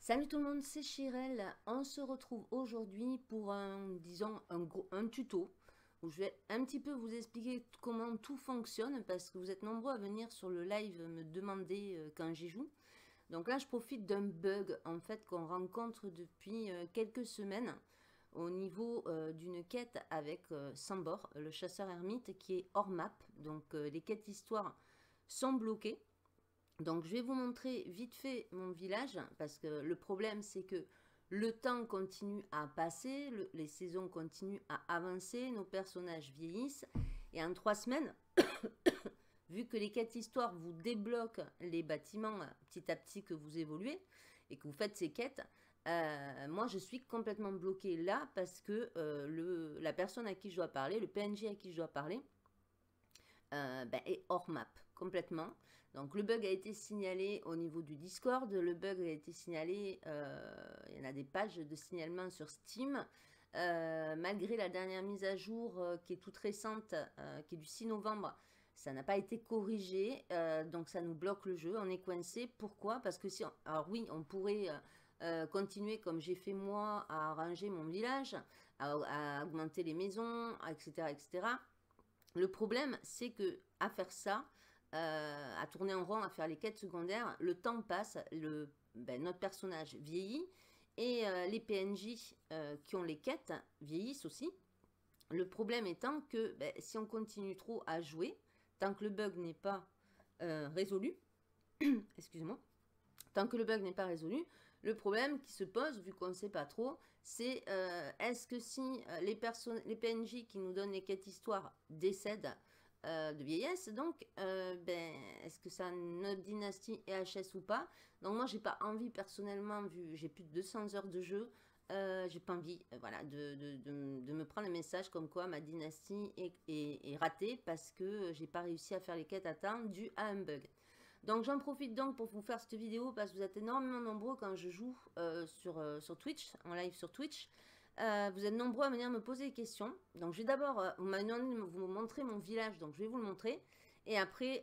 Salut tout le monde, c'est Chirel. On se retrouve aujourd'hui pour un tuto où je vais un petit peu vous expliquer comment tout fonctionne parce que vous êtes nombreux à venir sur le live me demander quand j'y joue. Donc là, je profite d'un bug en fait qu'on rencontre depuis quelques semaines au niveau d'une quête avec Sambor, le chasseur ermite qui est hors map. Donc les quêtes histoires sont bloquées. Donc je vais vous montrer vite fait mon village parce que le problème c'est que le temps continue à passer, les saisons continuent à avancer, nos personnages vieillissent et en 3 semaines, vu que les quêtes histoires vous débloquent les bâtiments petit à petit que vous évoluez et que vous faites ces quêtes, moi je suis complètement bloquée là parce que la personne à qui je dois parler, le PNJ à qui je dois parler, est hors map complètement. Donc le bug a été signalé au niveau du Discord, le bug a été signalé, il y en a des pages de signalement sur Steam. Malgré la dernière mise à jour qui est toute récente, qui est du 6 novembre, ça n'a pas été corrigé, donc ça nous bloque le jeu, on est coincé. Pourquoi? Parce que si alors oui, on pourrait continuer comme j'ai fait moi à arranger mon village, à augmenter les maisons, etc., etc. Le problème, c'est que à faire ça, à tourner en rond, à faire les quêtes secondaires, le temps passe, notre personnage vieillit et les PNJ qui ont les quêtes vieillissent aussi. Le problème étant que si on continue trop à jouer, tant que le bug n'est pas résolu, excusez-moi, tant que le bug n'est pas résolu, le problème qui se pose, vu qu'on ne sait pas trop, c'est est-ce que si les PNJ qui nous donnent les quêtes histoires décèdent de vieillesse, donc est-ce que ça a notre dynastie EHS ou pas? Donc moi j'ai pas envie personnellement, vu j'ai plus de 200 heures de jeu, j'ai pas envie voilà, de me prendre le message comme quoi ma dynastie est ratée parce que j'ai pas réussi à faire les quêtes à temps dû à un bug. Donc j'en profite donc pour vous faire cette vidéo parce que vous êtes énormément nombreux quand je joue sur Twitch, en live sur Twitch. Vous êtes nombreux à venir me poser des questions. Donc je vais d'abord vous m'avez demandé de vous montrer mon village, donc je vais vous le montrer. Et après,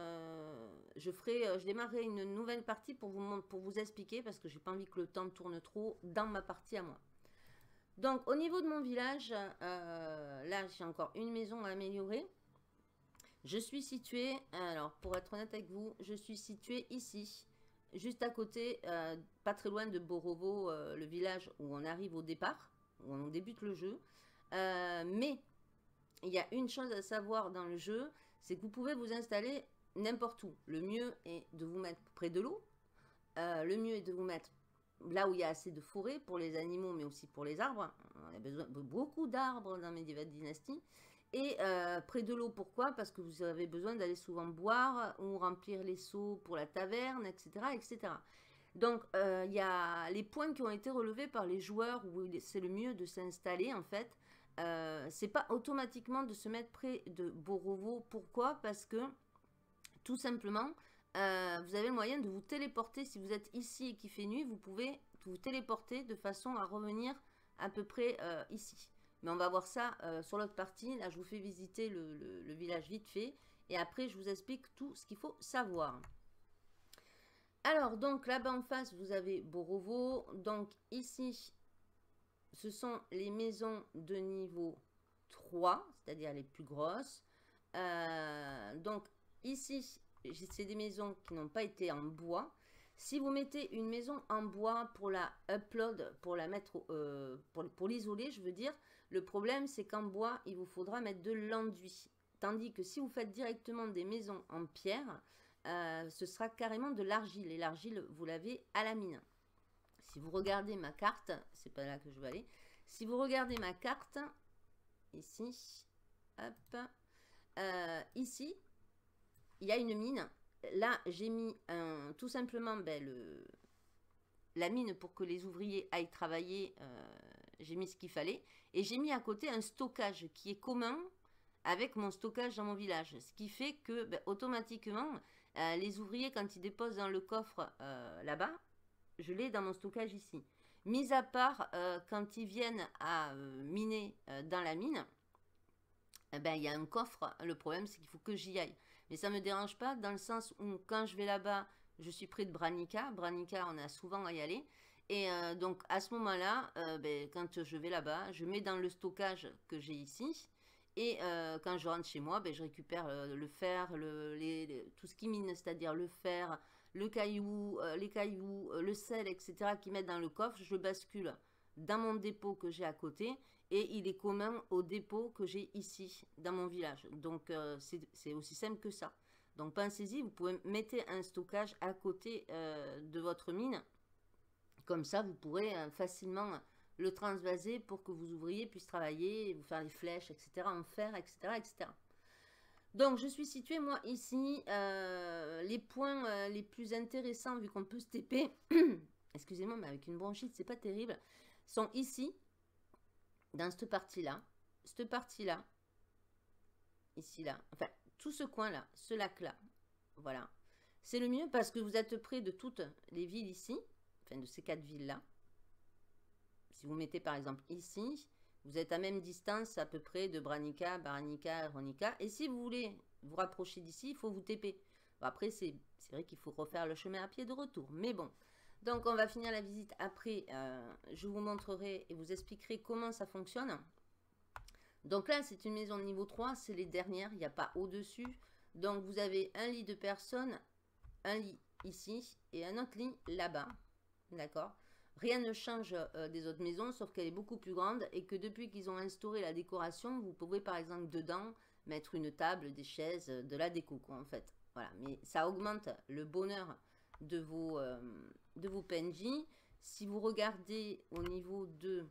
je démarrerai une nouvelle partie pour vous expliquer parce que j'ai pas envie que le temps tourne trop dans ma partie à moi. Donc au niveau de mon village, là j'ai encore une maison à améliorer. Je suis située, alors pour être honnête avec vous, je suis située ici, juste à côté, pas très loin de Borovo, le village où on arrive au départ, où on débute le jeu. Mais il y a une chose à savoir dans le jeu, c'est que vous pouvez vous installer n'importe où. Le mieux est de vous mettre près de l'eau, le mieux est de vous mettre là où il y a assez de forêt pour les animaux, mais aussi pour les arbres. On a besoin de beaucoup d'arbres dans Medieval Dynasty. Et près de l'eau, pourquoi? Parce que vous avez besoin d'aller souvent boire ou remplir les seaux pour la taverne, etc. etc. Donc, il y a les points qui ont été relevés par les joueurs où c'est le mieux de s'installer, en fait. C'est pas automatiquement de se mettre près de Borovo. Pourquoi? Parce que, tout simplement, vous avez le moyen de vous téléporter. Si vous êtes ici et qu'il fait nuit, vous pouvez vous téléporter de façon à revenir à peu près ici. Mais on va voir ça sur l'autre partie. Là, je vous fais visiter le village vite fait. Et après, je vous explique tout ce qu'il faut savoir. Alors, donc, là-bas en face, vous avez Borovo. Donc, ici, ce sont les maisons de niveau 3, c'est-à-dire les plus grosses. Donc, ici, c'est des maisons qui n'ont pas été en bois. Si vous mettez une maison en bois pour la upload, pour la mettre, pour l'isoler, je veux dire, le problème c'est qu'en bois, il vous faudra mettre de l'enduit. Tandis que si vous faites directement des maisons en pierre, ce sera carrément de l'argile. Et l'argile, vous l'avez à la mine. Si vous regardez ma carte, c'est pas là que je vais aller. Si vous regardez ma carte, ici, hop, ici, il y a une mine. Là, j'ai mis tout simplement la mine pour que les ouvriers aillent travailler. J'ai mis ce qu'il fallait. Et j'ai mis à côté un stockage qui est commun avec mon stockage dans mon village. Ce qui fait que automatiquement, les ouvriers, quand ils déposent dans le coffre là-bas, je l'ai dans mon stockage ici. Mis à part quand ils viennent à miner dans la mine, il y a un coffre. Le problème, c'est qu'il faut que j'y aille. Mais ça ne me dérange pas dans le sens où quand je vais là-bas, je suis près de Branica. Branica, on a souvent à y aller. Et donc, à ce moment-là, ben, quand je vais là-bas, je mets dans le stockage que j'ai ici. Et quand je rentre chez moi, ben, je récupère le fer, tout ce qui mine, c'est-à-dire le fer, les cailloux, le sel, etc., qui mettent dans le coffre. Je le bascule dans mon dépôt que j'ai à côté. Et il est commun au dépôt que j'ai ici, dans mon village. Donc, c'est aussi simple que ça. Donc, pensez-y, vous pouvez mettre un stockage à côté de votre mine. Comme ça, vous pourrez facilement le transvaser pour que vos ouvriers puissent travailler, vous faire les flèches, etc., en fer, etc., etc. Donc, je suis située, moi, ici. Les points les plus intéressants, vu qu'on peut se TP, excusez-moi, mais avec une bronchite, c'est pas terrible, sont ici, dans cette partie-là, ici, là, enfin, tout ce coin-là, ce lac-là, voilà. C'est le mieux parce que vous êtes près de toutes les villes ici, enfin, de ces 4 villes-là. Si vous mettez par exemple ici, vous êtes à même distance à peu près de Branica, Baranica, Ronica. Et si vous voulez vous rapprocher d'ici, il faut vous TP. Bon, après, c'est vrai qu'il faut refaire le chemin à pied de retour. Mais bon, donc on va finir la visite après. Je vous montrerai et vous expliquerai comment ça fonctionne. Donc là, c'est une maison de niveau 3, c'est les dernières, il n'y a pas au-dessus. Donc vous avez un lit de personnes, un lit ici et un autre lit là-bas. D'accord? Rien ne change des autres maisons, sauf qu'elle est beaucoup plus grande et que depuis qu'ils ont instauré la décoration, vous pouvez par exemple dedans mettre une table, des chaises, de la déco quoi, en fait. Voilà, mais ça augmente le bonheur de vos PNJ. Si vous regardez au niveau de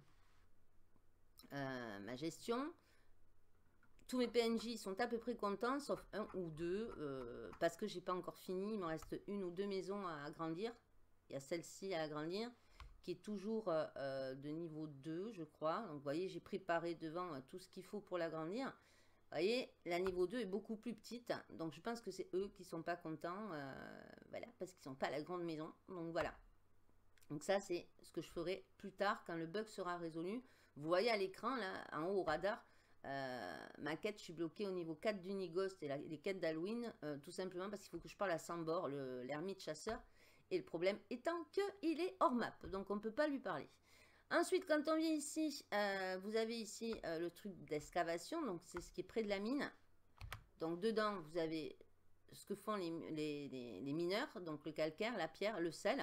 ma gestion, tous mes PNJ sont à peu près contents, sauf un ou deux, parce que j'ai pas encore fini. Il me reste une ou deux maisons à agrandir. Il y a celle-ci à agrandir, qui est toujours de niveau 2, je crois. Donc, vous voyez, j'ai préparé devant tout ce qu'il faut pour l'agrandir. Vous voyez, la niveau 2 est beaucoup plus petite. Donc, je pense que c'est eux qui sont pas contents. Voilà, parce qu'ils sont pas à la grande maison. Donc, voilà. Donc, ça, c'est ce que je ferai plus tard quand le bug sera résolu. Vous voyez à l'écran, là, en haut au radar, ma quête, je suis bloquée au niveau 4 d'Unigost et les quêtes d'Halloween, tout simplement parce qu'il faut que je parle à Sambor, l'ermite chasseur. Et le problème étant qu'il est hors map, donc on ne peut pas lui parler. Ensuite, quand on vient ici, vous avez ici le truc d'excavation, donc c'est ce qui est près de la mine. Donc dedans, vous avez ce que font les mineurs, donc le calcaire, la pierre, le sel.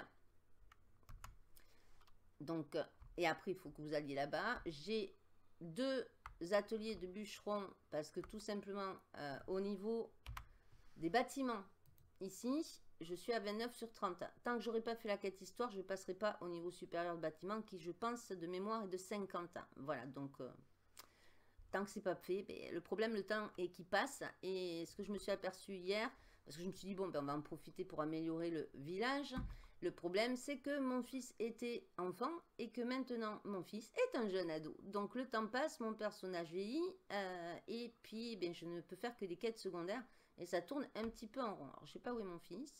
Donc, et après, il faut que vous alliez là-bas. J'ai 2 ateliers de bûcherons parce que tout simplement, au niveau des bâtiments, ici, je suis à 29 sur 30. Tant que j'aurai pas fait la quête histoire, je ne passerai pas au niveau supérieur de bâtiment qui, je pense, de mémoire est de 50. Voilà, donc tant que c'est pas fait, ben, le problème, le temps est qui passe. Et ce que je me suis aperçu hier, parce que je me suis dit, bon, ben, on va en profiter pour améliorer le village. Le problème, c'est que mon fils était enfant et que maintenant, mon fils est un jeune ado. Donc, le temps passe, mon personnage vieillit et puis, ben, je ne peux faire que des quêtes secondaires. Et ça tourne un petit peu en rond. Alors, je sais pas où est mon fils.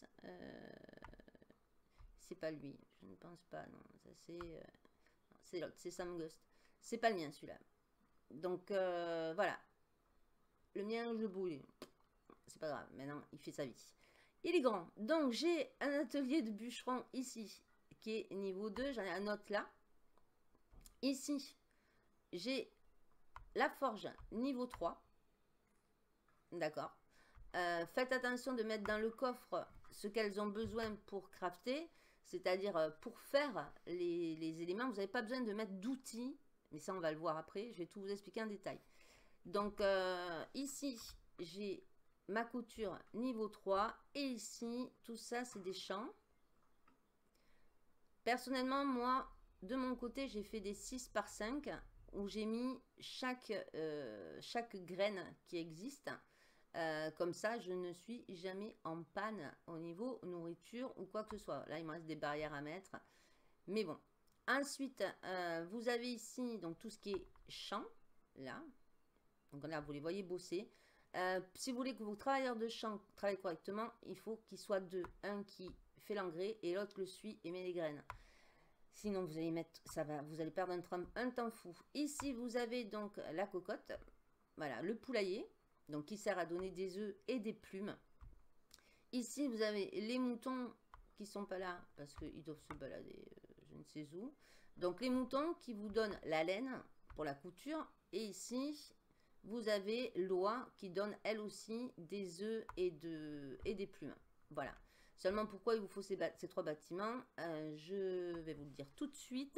C'est pas lui. Je ne pense pas. Non, ça c'est l'autre. C'est Sam Ghost. C'est pas le mien celui-là. Donc voilà. Le mien, je bouille. C'est pas grave. Maintenant, il fait sa vie. Il est grand. Donc j'ai un atelier de bûcheron ici qui est niveau 2. J'en ai un autre là. Ici, j'ai la forge niveau 3. D'accord. Faites attention de mettre dans le coffre ce qu'elles ont besoin pour crafter, c'est-à-dire pour faire les éléments. Vous n'avez pas besoin de mettre d'outils, mais ça on va le voir après, je vais tout vous expliquer en détail. Donc ici, j'ai ma couture niveau 3 et ici, tout ça c'est des champs. Personnellement, moi, de mon côté, j'ai fait des 6 par 5 où j'ai mis chaque graine qui existe. Comme ça, je ne suis jamais en panne au niveau nourriture ou quoi que ce soit. Là, il me reste des barrières à mettre. Mais bon. Ensuite, vous avez ici donc tout ce qui est champ. Là. Donc là, vous les voyez bosser. Si vous voulez que vos travailleurs de champ travaillent correctement, il faut qu'ils soient deux. Un qui fait l'engrais et l'autre le suit et met les graines. Sinon, vous allez mettre, vous allez perdre un temps fou. Ici, vous avez donc la cocotte. Voilà, le poulailler. Donc, qui sert à donner des œufs et des plumes. Ici, vous avez les moutons qui sont pas là parce qu'ils doivent se balader. Je je ne sais où. Donc les moutons qui vous donnent la laine pour la couture. Et ici, vous avez l'oie qui donne elle aussi des œufs et des plumes. Voilà. Seulement pourquoi il vous faut ces 3 bâtiments, je vais vous le dire tout de suite.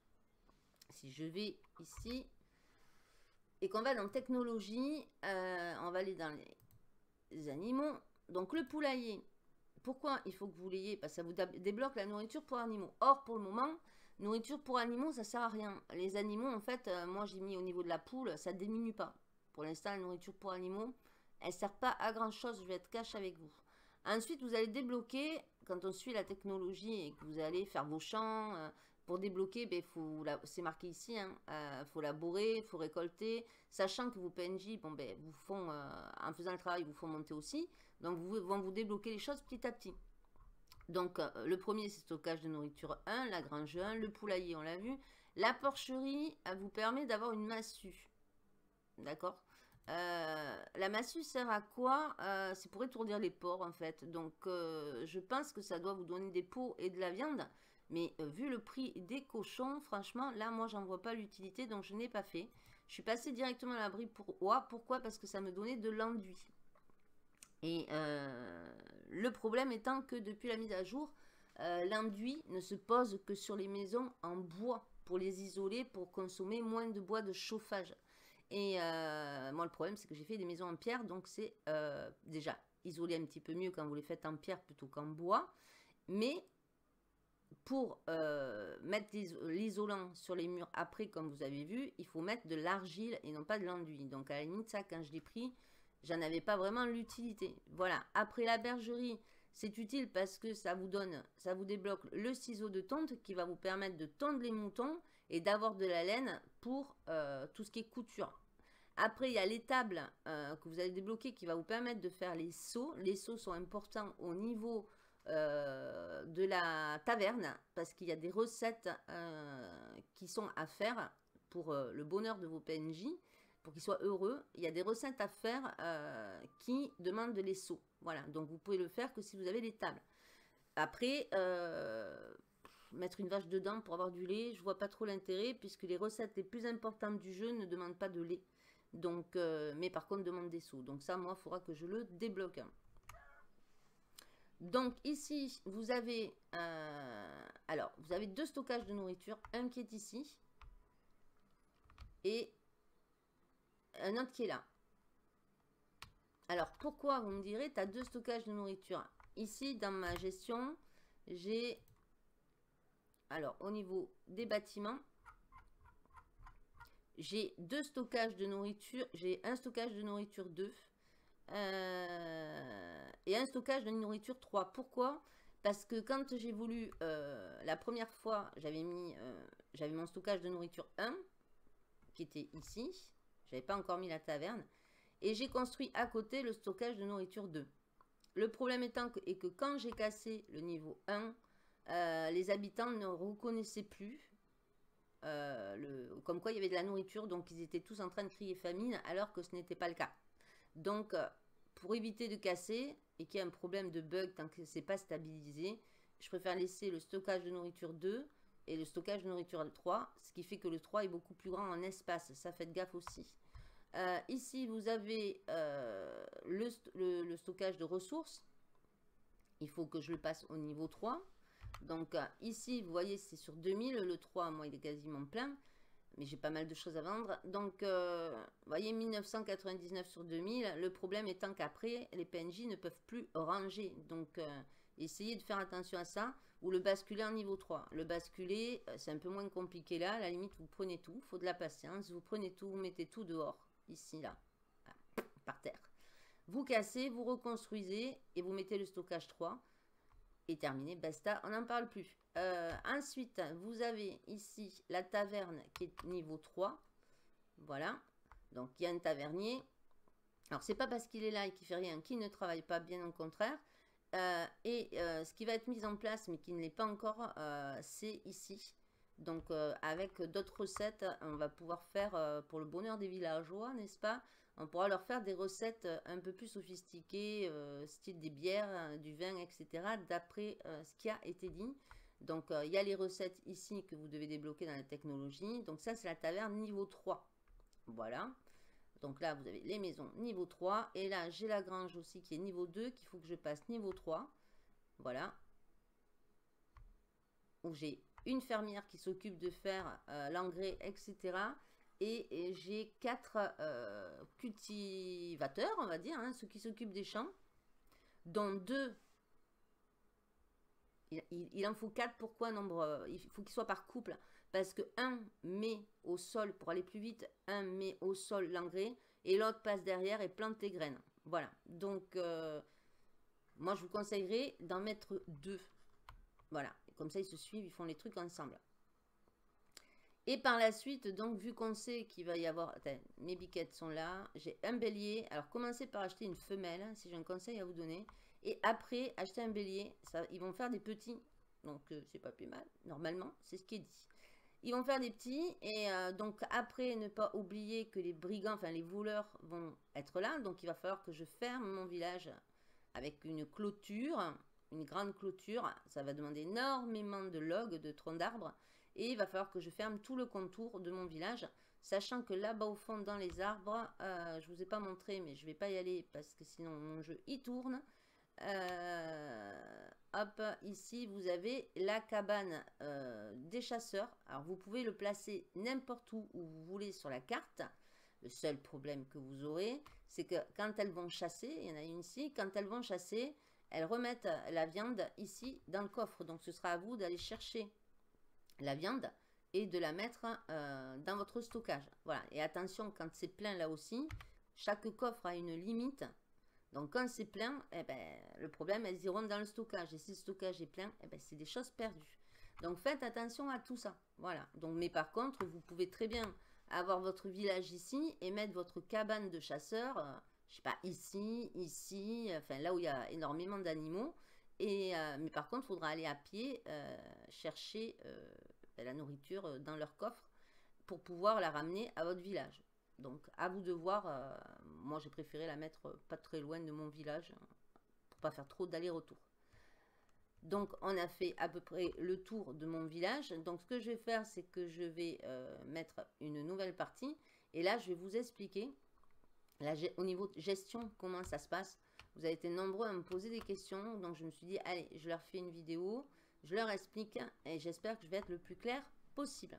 Si je vais ici et qu'on va dans technologie, on va aller dans les animaux. Donc le poulailler, pourquoi il faut que vous l'ayez? Parce que ça vous débloque la nourriture pour animaux. Or pour le moment, nourriture pour animaux, ça sert à rien. Les animaux, en fait, moi j'ai mis au niveau de la poule, ça diminue pas. Pour l'instant, la nourriture pour animaux, elle ne sert pas à grand chose, je vais être cash avec vous. Ensuite, vous allez débloquer, quand on suit la technologie et que vous allez faire vos champs, pour débloquer, ben, c'est marqué ici, faut labourer, il faut récolter, sachant que vos PNJ, bon, ben, vous font, en faisant le travail, vous font monter aussi, donc vont vous débloquer les choses petit à petit. Donc, le premier, c'est stockage de nourriture 1, la grange 1, le poulailler, on l'a vu. La porcherie, elle vous permet d'avoir une massue. D'accord. La massue sert à quoi? C'est pour étourdir les porcs, en fait. Donc, je pense que ça doit vous donner des peaux et de la viande. Mais vu le prix des cochons, franchement, là, moi, j'en vois pas l'utilité, donc je n'ai pas fait. Je suis passée directement à l'abri pour oie. Pourquoi? Parce que ça me donnait de l'enduit. Et le problème étant que depuis la mise à jour, l'enduit ne se pose que sur les maisons en bois pour les isoler, pour consommer moins de bois de chauffage. Et moi, le problème, c'est que j'ai fait des maisons en pierre, donc c'est déjà isolé un petit peu mieux quand vous les faites en pierre plutôt qu'en bois. Mais pour mettre l'isolant sur les murs après, comme vous avez vu, il faut mettre de l'argile et non pas de l'enduit. Donc à la limite, ça, quand je l'ai pris, j'en avais pas vraiment l'utilité. Voilà. Après la bergerie, c'est utile parce que ça vous débloque le ciseau de tonte qui va vous permettre de tondre les moutons et d'avoir de la laine pour tout ce qui est couture. Après, il y a l'étable que vous allez débloquer qui va vous permettre de faire les seaux. Les seaux sont importants au niveau de la taverne parce qu'il y a des recettes qui sont à faire pour le bonheur de vos PNJ. Pour qu'ils soient heureux, il y a des recettes à faire qui demandent les seaux. Voilà, donc vous pouvez le faire que si vous avez les tables. Après, mettre une vache dedans pour avoir du lait, je vois pas trop l'intérêt puisque les recettes les plus importantes du jeu ne demandent pas de lait. Donc, mais par contre demandent des seaux. Donc ça, moi, il faudra que je le débloque. Donc ici, vous avez, alors, vous avez 2 stockages de nourriture, un qui est ici et un autre qui est là. Alors, pourquoi, vous me direz, tu as 2 stockages de nourriture. Ici, dans ma gestion, j'ai, alors, au niveau des bâtiments, j'ai 2 stockages de nourriture. J'ai un stockage de nourriture 2 et un stockage de nourriture 3. Pourquoi? Parce que quand j'ai voulu, la première fois, j'avais mon stockage de nourriture 1, qui était ici. J'avais pas encore mis la taverne. Et j'ai construit à côté le stockage de nourriture 2. Le problème étant que quand j'ai cassé le niveau 1, les habitants ne reconnaissaient plus comme quoi il y avait de la nourriture. Donc ils étaient tous en train de crier famine alors que ce n'était pas le cas. Donc pour éviter de casser et qu'il y ait un problème de bug tant que ce n'est pas stabilisé, je préfère laisser le stockage de nourriture 2 et le stockage de nourriture 3. Ce qui fait que le 3 est beaucoup plus grand en espace. Ça, faites gaffe aussi. Ici, vous avez le stockage de ressources. Il faut que je le passe au niveau 3. Donc ici, vous voyez, c'est sur 2000. Le 3, moi, il est quasiment plein. Mais j'ai pas mal de choses à vendre. Donc, vous voyez, 1999 sur 2000. Le problème étant qu'après, les PNJ ne peuvent plus ranger. Donc, essayez de faire attention à ça. Ou le basculer en niveau 3. Le basculer, c'est un peu moins compliqué là. À la limite, vous prenez tout. Il faut de la patience. Vous prenez tout, vous mettez tout dehors. Ici, là, par terre. Vous cassez, vous reconstruisez et vous mettez le stockage 3. Et terminé, basta, on n'en parle plus. Ensuite, vous avez ici la taverne qui est niveau 3. Voilà. Donc, il y a un tavernier. Alors, c'est pas parce qu'il est là et qu'il fait rien qu'il ne travaille pas, bien au contraire. Ce qui va être mis en place, mais qui ne l'est pas encore, c'est ici. Donc, avec d'autres recettes, on va pouvoir faire, pour le bonheur des villageois, n'est-ce pas? On pourra leur faire des recettes un peu plus sophistiquées, style des bières, du vin, etc. D'après ce qui a été dit. Donc, il y a les recettes ici que vous devez débloquer dans la technologie. Donc, ça, c'est la taverne niveau 3. Voilà. Donc là, vous avez les maisons niveau 3. Et là, j'ai la grange aussi qui est niveau 2, qu'il faut que je passe niveau 3. Voilà. Où j'ai une fermière qui s'occupe de faire l'engrais, etc. Et j'ai 4 cultivateurs, on va dire, hein, ceux qui s'occupent des champs, dont 2. Il en faut 4, pourquoi nombre? Il faut qu'ils soient par couple. Parce que un met au sol, pour aller plus vite, un met au sol l'engrais et l'autre passe derrière et plante les graines. Voilà. Donc, moi, je vous conseillerais d'en mettre 2. Voilà. Comme ça, ils se suivent, ils font les trucs ensemble. Et par la suite, donc, vu qu'on sait qu'il va y avoir... Attends, mes biquettes sont là. J'ai un bélier. Alors, commencez par acheter une femelle, si j'ai un conseil à vous donner. Et après, acheter un bélier. Ça, ils vont faire des petits. Donc, c'est pas plus mal. Normalement, c'est ce qui est dit. Ils vont faire des petits. Et donc, après, ne pas oublier que les brigands, enfin, les voleurs vont être là. Donc, il va falloir que je ferme mon village avec une clôture. Une grande clôture. Ça va demander énormément de logs, de troncs d'arbres. Et il va falloir que je ferme tout le contour de mon village, sachant que là-bas au fond dans les arbres, je ne vous ai pas montré, mais je ne vais pas y aller parce que sinon mon jeu y tourne. Hop, ici vous avez la cabane des chasseurs. Alors vous pouvez le placer n'importe où vous voulez sur la carte. Le seul problème que vous aurez, c'est que quand elles vont chasser, il y en a une ici, quand elles vont chasser, elles remettent la viande ici dans le coffre. Donc ce sera à vous d'aller chercher la viande et de la mettre dans votre stockage. Voilà. Et attention, quand c'est plein là aussi, chaque coffre a une limite. Donc quand c'est plein, eh ben, le problème, elles iront dans le stockage. Et si le stockage est plein, eh ben, c'est des choses perdues. Donc faites attention à tout ça. Voilà. Donc, mais par contre, vous pouvez très bien avoir votre village ici et mettre votre cabane de chasseurs, je sais pas, ici, enfin là où il y a énormément d'animaux. Et, mais par contre, il faudra aller à pied chercher la nourriture dans leur coffre pour pouvoir la ramener à votre village. Donc, à vous de voir. Moi, j'ai préféré la mettre pas très loin de mon village pour pas faire trop d'aller-retour. Donc, on a fait à peu près le tour de mon village. Donc, ce que je vais faire, c'est que je vais mettre une nouvelle partie. Et là, je vais vous expliquer, là, au niveau de gestion, comment ça se passe. Vous avez été nombreux à me poser des questions, donc je me suis dit, allez, je leur fais une vidéo, je leur explique, et j'espère que je vais être le plus clair possible.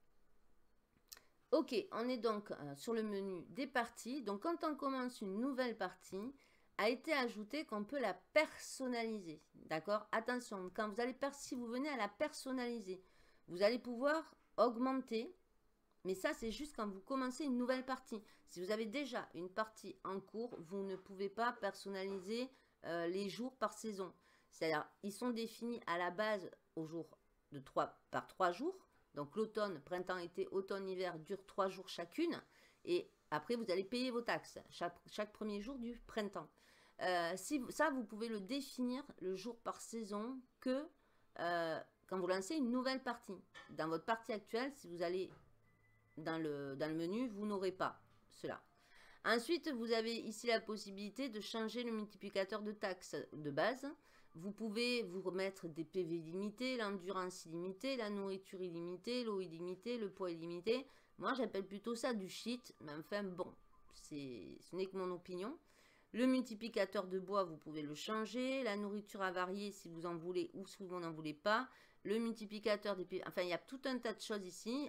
Ok, on est donc sur le menu des parties. Donc, quand on commence une nouvelle partie, a été ajouté qu'on peut la personnaliser. D'accord? Attention, quand vous allez si vous venez à la personnaliser, vous allez pouvoir augmenter. Mais ça, c'est juste quand vous commencez une nouvelle partie. Si vous avez déjà une partie en cours, vous ne pouvez pas personnaliser les jours par saison. C'est-à-dire, ils sont définis à la base au jour de 3 jours. Donc, l'automne, printemps, été, automne, hiver durent 3 jours chacune. Et après, vous allez payer vos taxes chaque premier jour du printemps. Ça, vous pouvez le définir le jour par saison que quand vous lancez une nouvelle partie. Dans votre partie actuelle, si vous allez dans le menu, vous n'aurez pas cela. Ensuite, vous avez ici la possibilité de changer le multiplicateur de taxes de base. Vous pouvez vous remettre des PV illimités, l'endurance illimitée, la nourriture illimitée, l'eau illimitée, le poids illimité. Moi, j'appelle plutôt ça du shit, mais enfin bon, ce n'est que mon opinion. Le multiplicateur de bois, vous pouvez le changer. La nourriture à varier si vous en voulez ou si vous n'en voulez pas. Le multiplicateur des PV, enfin, il y a tout un tas de choses ici.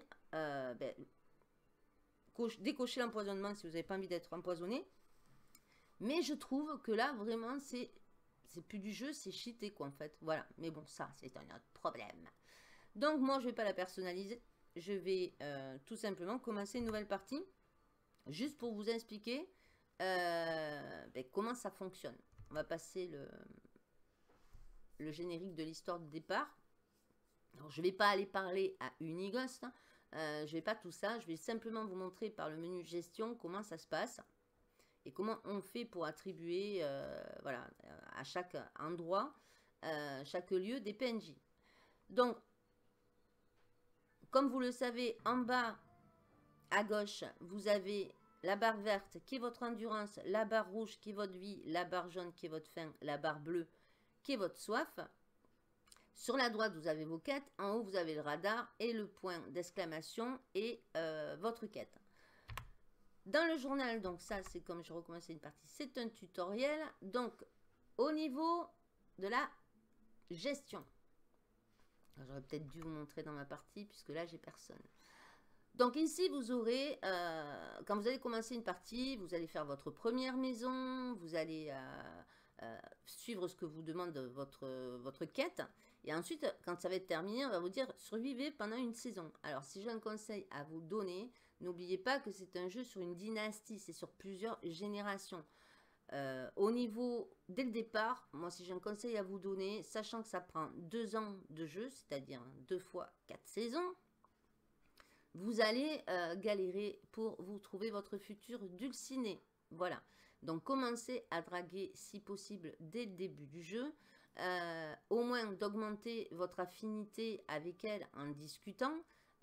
Décochez l'empoisonnement si vous n'avez pas envie d'être empoisonné. Mais je trouve que là, vraiment, c'est plus du jeu, c'est cheaté, quoi, en fait. Voilà. Mais bon, ça, c'est un autre problème. Donc, moi, je ne vais pas la personnaliser. Je vais tout simplement commencer une nouvelle partie. Juste pour vous expliquer comment ça fonctionne. On va passer le générique de l'histoire de départ. Alors, je ne vais pas aller parler à Unighost. Hein. Je ne vais pas tout ça. Je vais simplement vous montrer par le menu gestion comment ça se passe. Et comment on fait pour attribuer voilà, à chaque endroit, chaque lieu des PNJ. Donc, comme vous le savez, en bas à gauche, vous avez la barre verte qui est votre endurance, la barre rouge qui est votre vie, la barre jaune qui est votre faim, la barre bleue qui est votre soif. Sur la droite, vous avez vos quêtes. En haut, vous avez le radar et le point d'exclamation et votre quête. Dans le journal, donc ça, c'est comme je recommençais une partie, c'est un tutoriel. Donc, au niveau de la gestion. J'aurais peut-être dû vous montrer dans ma partie, puisque là, j'ai personne. Donc ici, vous aurez, quand vous allez commencer une partie, vous allez faire votre première maison, vous allez suivre ce que vous demande votre quête. Et ensuite, quand ça va être terminé, on va vous dire survivez pendant une saison. Alors, si j'ai un conseil à vous donner, n'oubliez pas que c'est un jeu sur une dynastie, c'est sur plusieurs générations. Au niveau, dès le départ, moi si j'ai un conseil à vous donner, sachant que ça prend 2 ans de jeu, c'est-à-dire 2 fois 4 saisons, vous allez galérer pour vous trouver votre futur dulciné. Voilà. Donc, commencez à draguer si possible dès le début du jeu. Au moins d'augmenter votre affinité avec elle en discutant.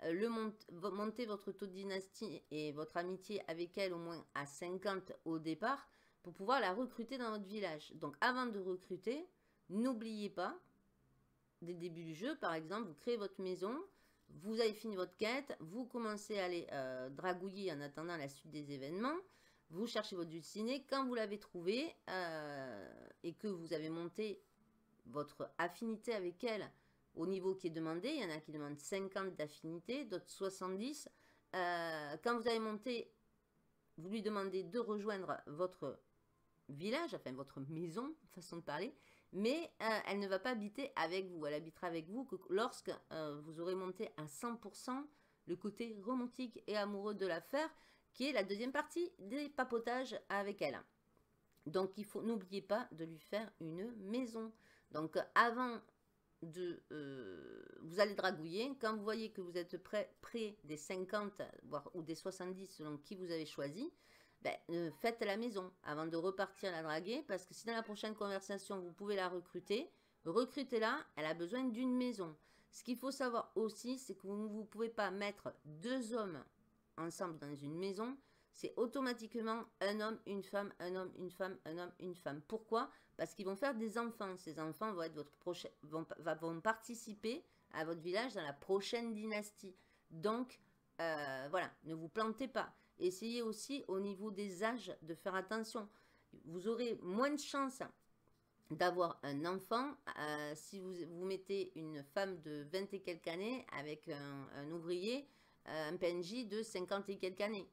Monter votre taux de dynastie et votre amitié avec elle au moins à 50 au départ pour pouvoir la recruter dans votre village. Donc, avant de recruter, n'oubliez pas, dès le début du jeu, par exemple, vous créez votre maison. Vous avez fini votre quête, vous commencez à aller dragouiller en attendant la suite des événements. Vous cherchez votre dulciné. Quand vous l'avez trouvé et que vous avez monté votre affinité avec elle au niveau qui est demandé, il y en a qui demandent 50 d'affinité, d'autres 70. Quand vous avez monté, vous lui demandez de rejoindre votre village, enfin votre maison, façon de parler. Mais elle ne va pas habiter avec vous. Elle habitera avec vous que lorsque vous aurez monté à 100% le côté romantique et amoureux de l'affaire, qui est la deuxième partie des papotages avec elle. Donc, il faut, n'oubliez pas de lui faire une maison. Donc, avant de... vous allez dragouiller. Quand vous voyez que vous êtes près des 50 voire, ou des 70 selon qui vous avez choisi, faites la maison avant de repartir la draguer, parce que si dans la prochaine conversation vous pouvez la recruter, recrutez-la, elle a besoin d'une maison. Ce qu'il faut savoir aussi, c'est que vous ne pouvez pas mettre 2 hommes ensemble dans une maison, c'est automatiquement un homme, une femme, un homme, une femme, un homme, une femme. Pourquoi? Parce qu'ils vont faire des enfants. Ces enfants vont être vont participer à votre village dans la prochaine dynastie. Donc, voilà, ne vous plantez pas. Essayez aussi au niveau des âges de faire attention. Vous aurez moins de chances d'avoir un enfant si vous mettez une femme de 20 et quelques années avec un ouvrier, un PNJ de 50 et quelques années.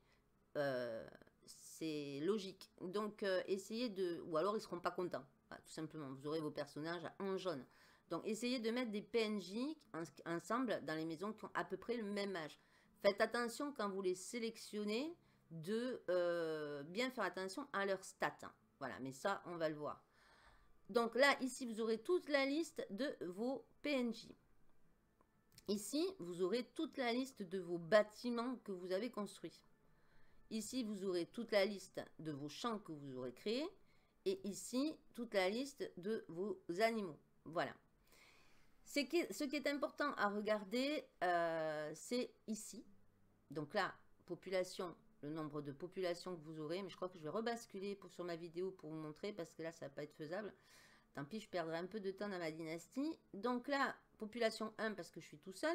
C'est logique. Donc, essayez de... Ou alors, ils ne seront pas contents. Voilà, tout simplement. Vous aurez vos personnages en jaune. Donc, essayez de mettre des PNJ ensemble dans les maisons qui ont à peu près le même âge. Faites attention quand vous les sélectionnez de bien faire attention à leurs stats. Voilà, mais ça, on va le voir. Donc là, ici, vous aurez toute la liste de vos PNJ. Ici, vous aurez toute la liste de vos bâtiments que vous avez construits. Ici, vous aurez toute la liste de vos champs que vous aurez créés. Et ici, toute la liste de vos animaux. Voilà. Ce qui est important à regarder, c'est ici. Donc là, population, le nombre de populations que vous aurez. Mais je crois que je vais rebasculer sur ma vidéo pour vous montrer, parce que là, ça ne va pas être faisable. Tant pis, je perdrai un peu de temps dans ma dynastie. Donc là, population 1, parce que je suis tout seul.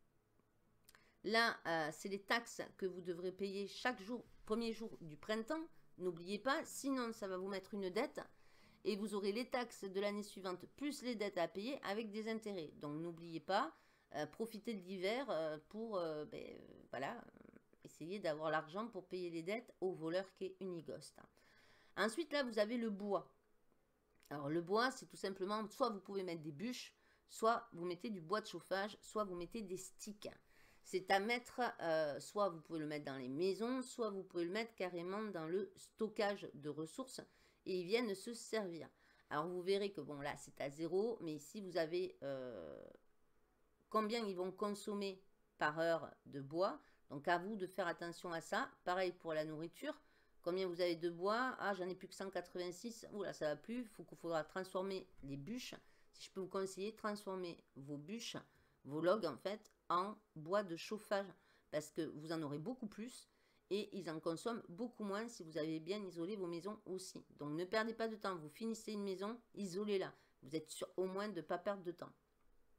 Là, c'est les taxes que vous devrez payer chaque jour, premier jour du printemps. N'oubliez pas, sinon ça va vous mettre une dette. Et vous aurez les taxes de l'année suivante, plus les dettes à payer avec des intérêts. Donc n'oubliez pas, profitez de l'hiver pour voilà, essayer d'avoir l'argent pour payer les dettes au voleur qui est Unigost. Ensuite, là, vous avez le bois. Alors le bois, c'est tout simplement, soit vous pouvez mettre des bûches, soit vous mettez du bois de chauffage, soit vous mettez des sticks. C'est à mettre, soit vous pouvez le mettre dans les maisons, soit vous pouvez le mettre carrément dans le stockage de ressources et ils viennent se servir. Alors vous verrez que bon là c'est à 0, mais ici vous avez combien ils vont consommer par heure de bois. Donc à vous de faire attention à ça. Pareil pour la nourriture. Combien vous avez de bois? Ah, j'en ai plus que 186. Oula, ça va plus. Il faudra transformer les bûches. Si je peux vous conseiller, transformer vos bûches, vos logs en fait, en bois de chauffage. Parce que vous en aurez beaucoup plus. Et ils en consomment beaucoup moins si vous avez bien isolé vos maisons aussi. Donc ne perdez pas de temps. Vous finissez une maison, isolez-la. Vous êtes sûr au moins de ne pas perdre de temps.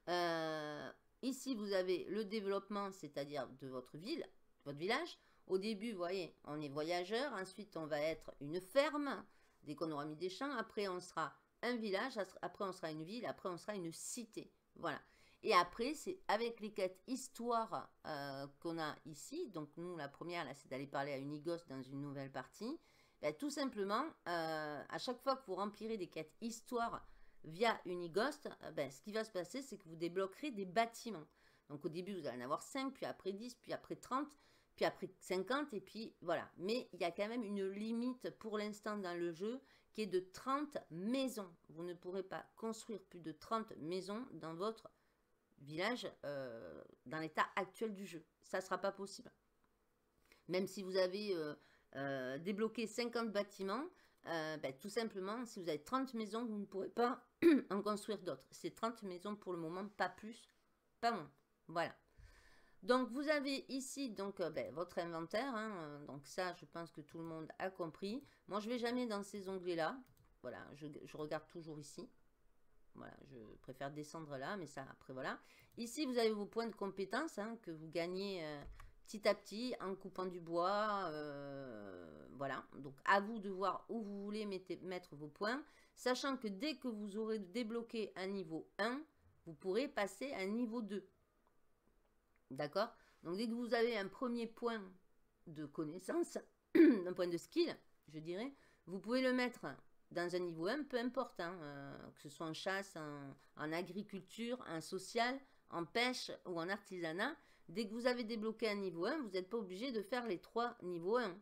Ici, vous avez le développement, c'est-à-dire de votre ville, votre village. Au début, vous voyez, on est voyageur. Ensuite, on va être une ferme. Dès qu'on aura mis des champs, après, on sera un village. Après, on sera une ville. Après, on sera une cité. Voilà. Et après, c'est avec les quêtes histoire qu'on a ici. Donc, nous, la première, là, c'est d'aller parler à Unigos dans une nouvelle partie. Ben, tout simplement, à chaque fois que vous remplirez des quêtes histoire via Unighost, ben, ce qui va se passer, c'est que vous débloquerez des bâtiments. Donc au début, vous allez en avoir 5, puis après 10, puis après 30, puis après 50, et puis voilà. Mais il y a quand même une limite pour l'instant dans le jeu qui est de 30 maisons. Vous ne pourrez pas construire plus de 30 maisons dans votre village dans l'état actuel du jeu. Ça ne sera pas possible. Même si vous avez débloqué 50 bâtiments, ben, tout simplement, si vous avez 30 maisons, vous ne pourrez pas en construire d'autres. C'est 30 maisons pour le moment, pas plus, pas moins. Voilà. Donc, vous avez ici donc, ben, votre inventaire. Hein, donc, ça, je pense que tout le monde a compris. Moi, je ne vais jamais dans ces onglets-là. Voilà, je regarde toujours ici. Voilà, je préfère descendre là, mais ça, après, voilà. Ici, vous avez vos points de compétence hein, que vous gagnez petit à petit en coupant du bois. Voilà, donc à vous de voir où vous voulez mettre vos points. Sachant que dès que vous aurez débloqué un niveau 1, vous pourrez passer à un niveau 2. D'accord? Donc dès que vous avez un premier point de connaissance, un point de skill, je dirais, vous pouvez le mettre dans un niveau 1, peu importe, hein, que ce soit en chasse, en agriculture, en social, en pêche ou en artisanat. Dès que vous avez débloqué un niveau 1, vous n'êtes pas obligé de faire les 3 niveaux 1.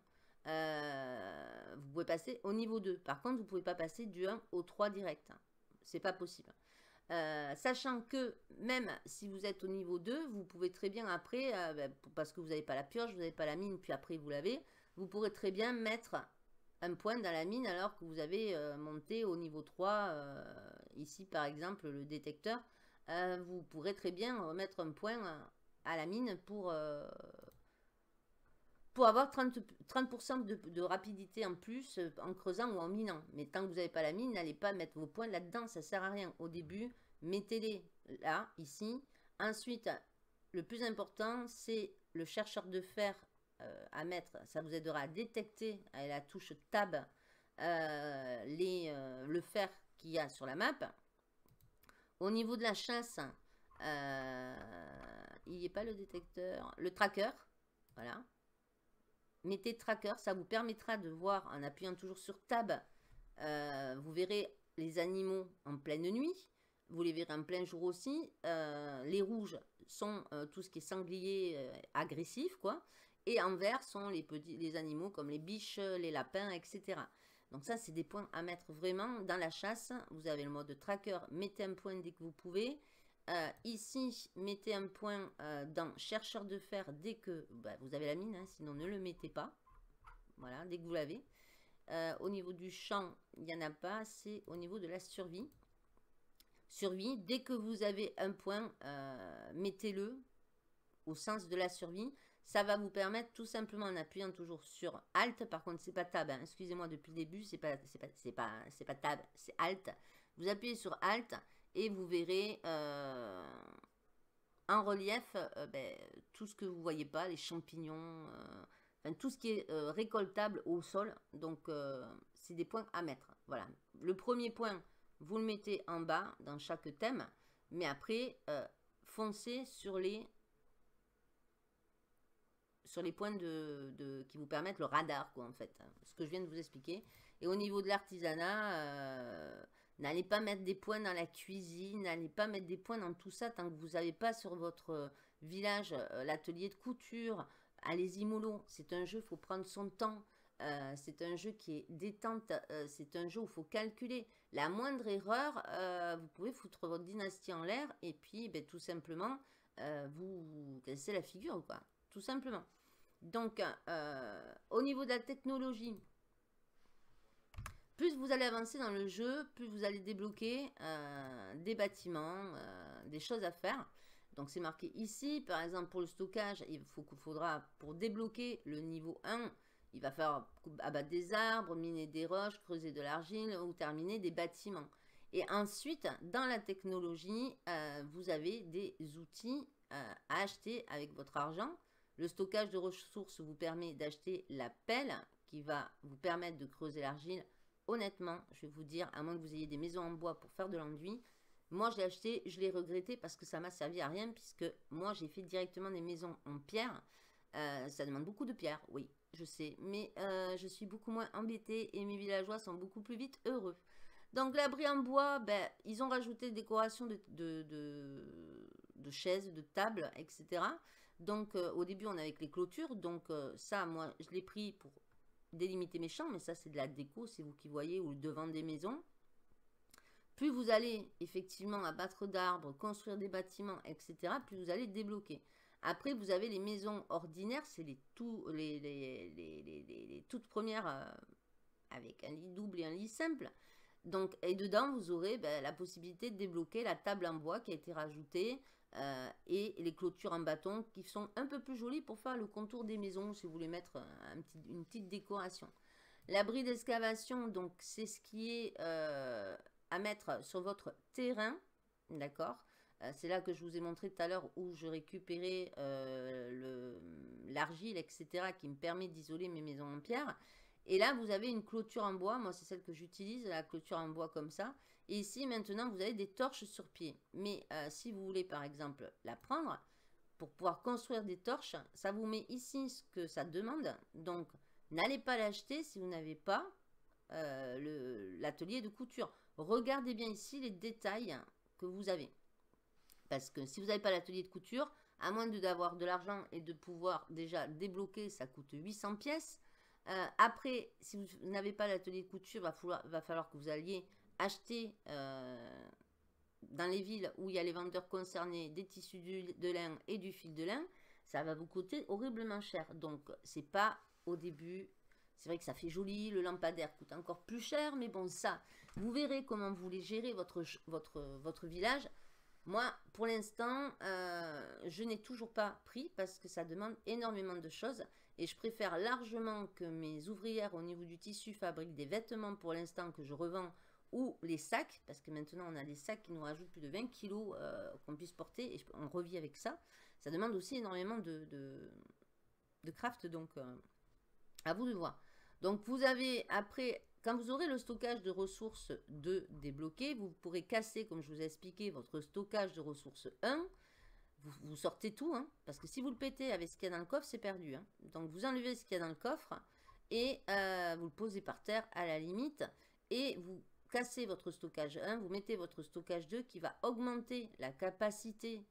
Vous pouvez passer au niveau 2. Par contre, vous ne pouvez pas passer du 1 au 3 direct. C'est pas possible. Sachant que même si vous êtes au niveau 2, vous pouvez très bien après, parce que vous n'avez pas la pioche, vous n'avez pas la mine, puis après vous l'avez, vous pourrez très bien mettre un point dans la mine alors que vous avez monté au niveau 3. Ici par exemple le détecteur, vous pourrez très bien remettre un point à la mine pour avoir 30% de rapidité en plus en creusant ou en minant. Mais tant que vous n'avez pas la mine, n'allez pas mettre vos points là-dedans, ça ne sert à rien. Au début, mettez-les là, ici. Ensuite, le plus important, c'est le chercheur de fer à mettre. Ça vous aidera à détecter avec la touche Tab le fer qu'il y a sur la map. Au niveau de la chasse, il n'y a pas le détecteur, le tracker, voilà. Mettez tracker, ça vous permettra de voir en appuyant toujours sur Tab. Vous verrez les animaux en pleine nuit. Vous les verrez en plein jour aussi. Les rouges sont tout ce qui est sanglier agressif, quoi. Et en vert sont les animaux comme les biches, les lapins, etc. Donc ça, c'est des points à mettre vraiment dans la chasse. Vous avez le mode tracker, mettez un point dès que vous pouvez. Ici, mettez un point dans chercheur de fer dès que vous avez la mine, hein, sinon ne le mettez pas. Voilà, dès que vous l'avez. Au niveau du champ, il n'y en a pas, c'est au niveau de la survie. Survie, dès que vous avez un point, mettez-le au sens de la survie. Ça va vous permettre tout simplement en appuyant toujours sur Alt. Par contre, c'est pas Tab. Hein. Excusez-moi, depuis le début, c'est pas Tab, c'est Alt. Vous appuyez sur Alt. Et vous verrez en relief tout ce que vous ne voyez pas, les champignons, tout ce qui est récoltable au sol. Donc, c'est des points à mettre. Voilà. Le premier point, vous le mettez en bas dans chaque thème. Mais après, foncez sur les points qui vous permettent le radar, quoi, en fait. Ce que je viens de vous expliquer. Et au niveau de l'artisanat... n'allez pas mettre des points dans la cuisine, n'allez pas mettre des points dans tout ça tant que vous n'avez pas sur votre village l'atelier de couture. Allez-y mollo, c'est un jeu, il faut prendre son temps. C'est un jeu qui est détente, c'est un jeu où il faut calculer. La moindre erreur, vous pouvez foutre votre dynastie en l'air et puis tout simplement, vous cassez la figure, quoi. Tout simplement. Donc, au niveau de la technologie, plus vous allez avancer dans le jeu, plus vous allez débloquer des bâtiments, des choses à faire. Donc c'est marqué ici, par exemple pour le stockage, il faudra pour débloquer le niveau 1, il va falloir abattre des arbres, miner des roches, creuser de l'argile ou terminer des bâtiments. Et ensuite, dans la technologie, vous avez des outils à acheter avec votre argent. Le stockage de ressources vous permet d'acheter la pelle qui va vous permettre de creuser l'argile. Honnêtement, je vais vous dire, à moins que vous ayez des maisons en bois pour faire de l'enduit, moi je l'ai acheté, je l'ai regretté parce que ça m'a servi à rien, puisque moi j'ai fait directement des maisons en pierre. Ça demande beaucoup de pierre, oui, je sais, mais je suis beaucoup moins embêtée et mes villageois sont beaucoup plus vite heureux. Donc l'abri en bois, ben, ils ont rajouté des décorations de chaises, de tables, etc. Donc au début on est avec les clôtures, donc ça moi je l'ai pris pour délimiter mes champs, mais ça c'est de la déco, c'est vous qui voyez, ou le devant des maisons. Plus vous allez effectivement abattre d'arbres, construire des bâtiments, etc., plus vous allez débloquer. Après, vous avez les maisons ordinaires, c'est les toutes premières avec un lit double et un lit simple. Donc, et dedans, vous aurez la possibilité de débloquer la table en bois qui a été rajoutée et les clôtures en bâton qui sont un peu plus jolies pour faire le contour des maisons si vous voulez mettre une petite décoration. L'abri d'excavation, donc c'est ce qui est à mettre sur votre terrain, d'accord. C'est là que je vous ai montré tout à l'heure où je récupérais l'argile, etc., qui me permet d'isoler mes maisons en pierre. Et là, vous avez une clôture en bois. Moi, c'est celle que j'utilise, la clôture en bois comme ça. Et ici, maintenant, vous avez des torches sur pied. Mais si vous voulez, par exemple, la prendre, pour pouvoir construire des torches, ça vous met ici ce que ça demande. Donc, n'allez pas l'acheter si vous n'avez pas l'atelier de couture. Regardez bien ici les détails que vous avez. Parce que si vous n'avez pas l'atelier de couture, à moins d'avoir de l'argent et de pouvoir déjà débloquer, ça coûte 800 pièces. Après, si vous n'avez pas l'atelier de couture, va falloir que vous alliez acheter dans les villes où il y a les vendeurs concernés des tissus de lin et du fil de lin. Ça va vous coûter horriblement cher. Donc, c'est pas au début. C'est vrai que ça fait joli, le lampadaire coûte encore plus cher, mais bon, ça, vous verrez comment vous voulez gérer votre village. Moi, pour l'instant, je n'ai toujours pas pris parce que ça demande énormément de choses et je préfère largement que mes ouvrières au niveau du tissu fabriquent des vêtements pour l'instant que je revends ou les sacs, parce que maintenant on a des sacs qui nous rajoutent plus de 20 kilos qu'on puisse porter et on revit avec ça. Ça demande aussi énormément de craft, donc à vous de voir. Donc vous avez après, quand vous aurez le stockage de ressources 2 débloqué, vous pourrez casser, comme je vous ai expliqué, votre stockage de ressources 1. Vous sortez tout, hein, parce que si vous le pétez avec ce qu'il y a dans le coffre, c'est perdu. Hein. Donc vous enlevez ce qu'il y a dans le coffre et vous le posez par terre à la limite et vous cassez votre stockage 1, vous mettez votre stockage 2 qui va augmenter la capacité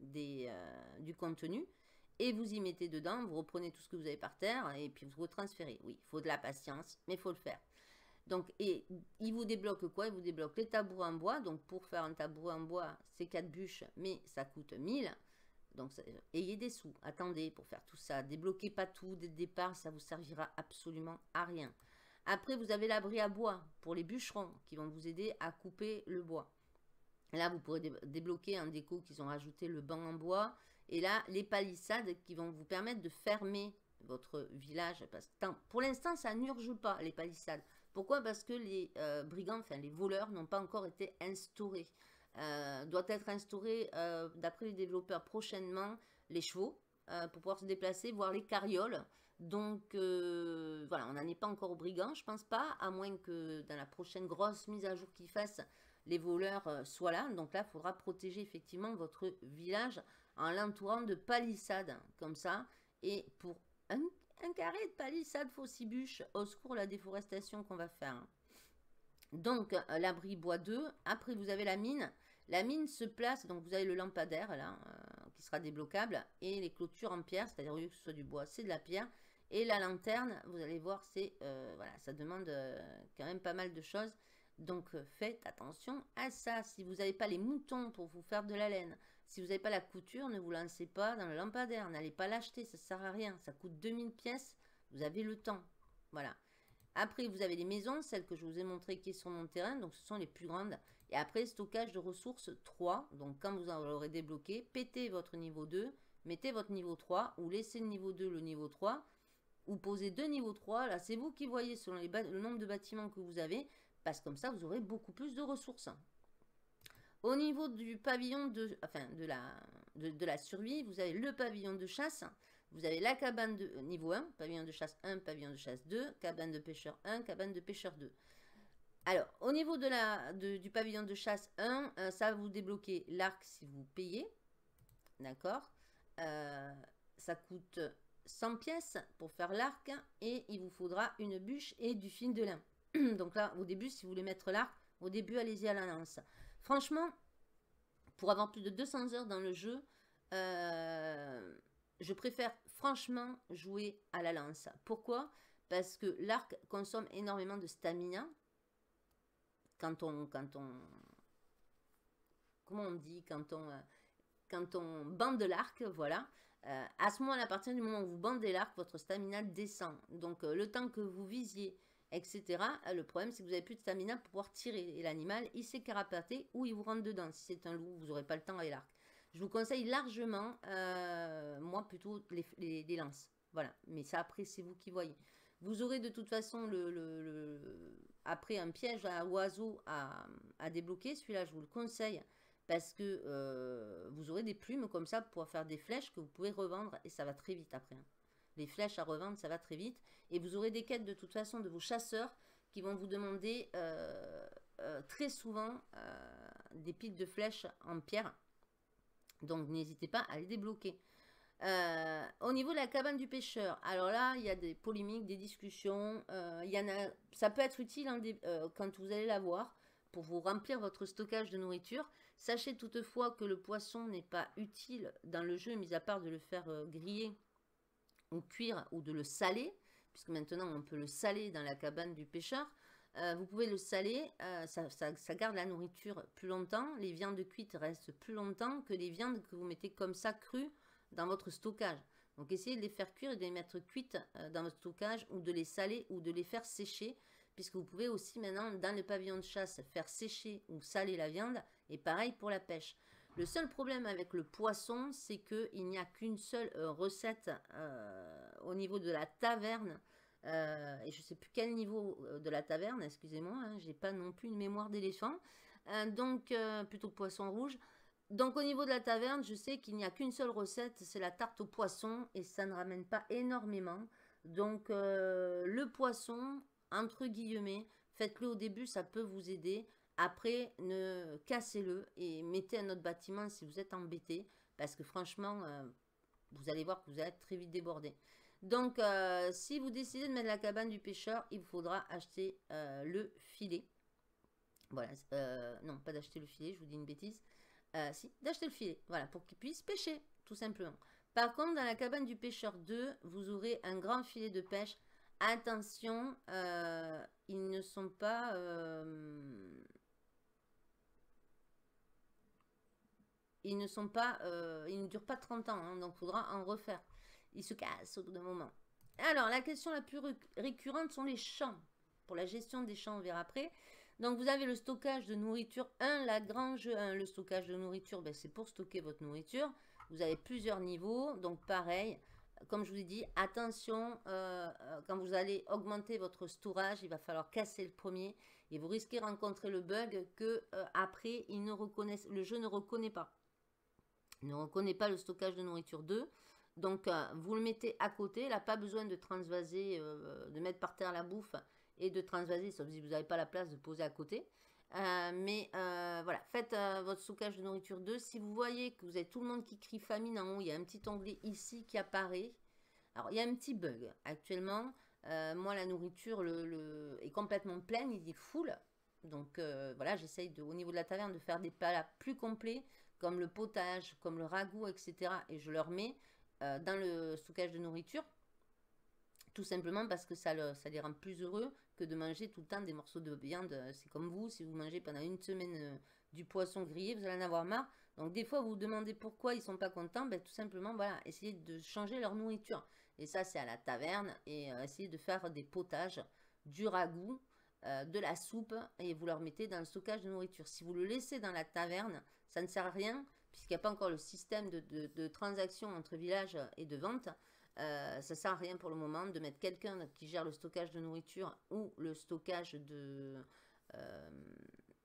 du contenu. Et vous y mettez dedans, vous reprenez tout ce que vous avez par terre et puis vous retransférez. Oui, il faut de la patience, mais il faut le faire. Donc, et il vous débloque quoi? Il vous débloque les tabourets en bois. Donc, pour faire un tabouret en bois, c'est 4 bûches, mais ça coûte 1000. Donc, ayez des sous. Attendez pour faire tout ça. Débloquez pas tout dès le départ, ça vous servira absolument à rien. Après, vous avez l'abri à bois pour les bûcherons qui vont vous aider à couper le bois. Là, vous pourrez débloquer en déco qu'ils ont rajouté le banc en bois. Et là, les palissades qui vont vous permettre de fermer votre village. Parce que pour l'instant, ça n'urge pas, les palissades. Pourquoi? Parce que les brigands, enfin les voleurs, n'ont pas encore été instaurés. Doit être instauré, d'après les développeurs, prochainement, les chevaux, pour pouvoir se déplacer, voire les carrioles. Donc, voilà, on n'en est pas encore aux brigands, je pense pas, à moins que dans la prochaine grosse mise à jour qu'ils fassent, les voleurs soient là. Donc là, il faudra protéger effectivement votre village en l'entourant de palissades, comme ça. Et pour un carré de palissade, faut 6 bûches. Au secours, la déforestation qu'on va faire. Donc, l'abri bois 2. Après, vous avez la mine. La mine se place, donc vous avez le lampadaire, là, qui sera débloquable. Et les clôtures en pierre, c'est-à-dire au lieu que ce soit du bois, c'est de la pierre. Et la lanterne, vous allez voir, c'est voilà, ça demande quand même pas mal de choses. Donc, faites attention à ça. Si vous n'avez pas les moutons pour vous faire de la laine, si vous n'avez pas la couture, ne vous lancez pas dans le lampadaire. N'allez pas l'acheter, ça ne sert à rien. Ça coûte 2000 pièces. Vous avez le temps. Voilà. Après, vous avez les maisons, celles que je vous ai montrées qui sont sur mon terrain. Donc, ce sont les plus grandes. Et après, stockage de ressources 3. Donc, quand vous l'aurez débloqué, pétez votre niveau 2. Mettez votre niveau 3 ou laissez le niveau 2, le niveau 3. Ou posez 2 niveaux 3. Là, c'est vous qui voyez selon le nombre de bâtiments que vous avez. Parce que comme ça, vous aurez beaucoup plus de ressources. Au niveau du pavillon de la survie, vous avez le pavillon de chasse. Vous avez la cabane de niveau 1, pavillon de chasse 1, pavillon de chasse 2, cabane de pêcheur 1, cabane de pêcheur 2. Alors, au niveau du pavillon de chasse 1, ça va vous débloquer l'arc si vous payez. D'accord. Ça coûte 100 pièces pour faire l'arc et il vous faudra une bûche et du fil de lin. Donc là, au début, si vous voulez mettre l'arc, au début, allez-y à la lance. Franchement, pour avoir plus de 200 heures dans le jeu, je préfère franchement jouer à la lance. Pourquoi? Parce que l'arc consomme énormément de stamina. Quand on comment on dit? Quand on bande l'arc, voilà. À ce moment-là, à partir du moment où vous bandez l'arc, votre stamina descend. Donc, le temps que vous visiez, etc. Le problème, c'est que vous n'avez plus de stamina pour pouvoir tirer. Et l'animal, il s'est carapaté ou il vous rentre dedans. Si c'est un loup, vous n'aurez pas le temps avec l'arc. Je vous conseille largement, moi, plutôt les lances. Voilà. Mais ça, après, c'est vous qui voyez. Vous aurez de toute façon après un piège à oiseaux à débloquer. Celui-là, je vous le conseille parce que vous aurez des plumes comme ça pour pouvoir faire des flèches que vous pouvez revendre et ça va très vite après. Les flèches à revendre, ça va très vite. Et vous aurez des quêtes de toute façon de vos chasseurs qui vont vous demander très souvent des piles de flèches en pierre. Donc n'hésitez pas à les débloquer. Au niveau de la cabane du pêcheur, alors là, il y a des polémiques, des discussions. Ça peut être utile quand vous allez la voir pour vous remplir votre stockage de nourriture. Sachez toutefois que le poisson n'est pas utile dans le jeu, mis à part de le faire griller ou cuire ou de le saler, puisque maintenant on peut le saler dans la cabane du pêcheur. Vous pouvez le saler, ça garde la nourriture plus longtemps. Les viandes cuites restent plus longtemps que les viandes que vous mettez comme ça crues dans votre stockage. Donc essayez de les faire cuire et de les mettre cuites dans votre stockage ou de les saler ou de les faire sécher, puisque vous pouvez aussi maintenant dans le pavillon de chasse faire sécher ou saler la viande et pareil pour la pêche. Le seul problème avec le poisson, c'est qu'il n'y a qu'une seule recette au niveau de la taverne. Et je ne sais plus quel niveau de la taverne, excusez-moi, hein, je n'ai pas non plus une mémoire d'éléphant. Donc, plutôt poisson rouge. Donc, au niveau de la taverne, je sais qu'il n'y a qu'une seule recette, c'est la tarte au poisson. Et ça ne ramène pas énormément. Donc, le poisson, entre guillemets, faites-le au début, ça peut vous aider. Après, ne cassez-le et mettez un autre bâtiment si vous êtes embêté. Parce que franchement, vous allez voir que vous allez être très vite débordé. Donc, si vous décidez de mettre la cabane du pêcheur, il vous faudra acheter le filet. Voilà, non, pas d'acheter le filet, je vous dis une bêtise. Si, d'acheter le filet, voilà, pour qu'il puisse pêcher, tout simplement. Par contre, dans la cabane du pêcheur 2, vous aurez un grand filet de pêche. Attention, ils ne sont pas... ils ne durent pas 30 ans, hein, donc il faudra en refaire. Ils se cassent au bout d'un moment. Alors, la question la plus récurrente sont les champs. Pour la gestion des champs, on verra après. Donc, vous avez le stockage de nourriture 1, la grange 1. Le stockage de nourriture, ben, c'est pour stocker votre nourriture. Vous avez plusieurs niveaux. Donc, pareil, comme je vous ai dit, attention, quand vous allez augmenter votre storage, il va falloir casser le premier. Et vous risquez de rencontrer le bug que après, le jeu ne reconnaît pas. Il ne reconnaît pas le stockage de nourriture 2. Donc, vous le mettez à côté. Il n'a pas besoin de transvaser, de mettre par terre la bouffe et de transvaser, sauf si vous n'avez pas la place de poser à côté. Voilà, faites votre stockage de nourriture 2. Si vous voyez que vous avez tout le monde qui crie famine en haut, il y a un petit onglet ici qui apparaît. Alors, il y a un petit bug. Actuellement, moi, la nourriture est complètement pleine, il est full. Donc, voilà, j'essaye au niveau de la taverne de faire des plats plus complets, comme le potage, comme le ragoût, etc. Et je leur mets dans le stockage de nourriture, tout simplement parce que ça les rend plus heureux que de manger tout le temps des morceaux de viande. C'est comme vous, si vous mangez pendant une semaine du poisson grillé, vous allez en avoir marre. Donc des fois, vous vous demandez pourquoi ils ne sont pas contents. Ben, tout simplement, voilà, essayez de changer leur nourriture. Et ça, c'est à la taverne. Et essayez de faire des potages, du ragoût, de la soupe. Et vous leur mettez dans le stockage de nourriture. Si vous le laissez dans la taverne, ça ne sert à rien, puisqu'il n'y a pas encore le système de transaction entre villages et de vente. Ça ne sert à rien pour le moment de mettre quelqu'un qui gère le stockage de nourriture ou le stockage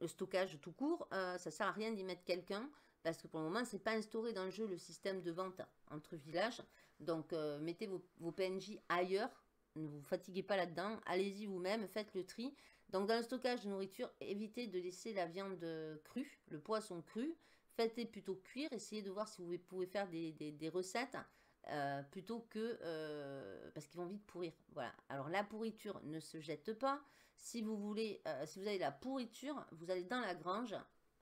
le stockage tout court, ça sert à rien d'y mettre quelqu'un, parce que pour le moment, c'est pas instauré dans le jeu le système de vente entre villages. Donc, mettez vos PNJ ailleurs, ne vous fatiguez pas là-dedans, allez-y vous-même, faites le tri. Donc, dans le stockage de nourriture, évitez de laisser la viande crue, le poisson cru, faites-les plutôt cuire, essayez de voir si vous pouvez faire des recettes plutôt que parce qu'ils vont vite pourrir. Voilà. Alors la pourriture ne se jette pas. Si vous voulez, si vous avez la pourriture, vous allez dans la grange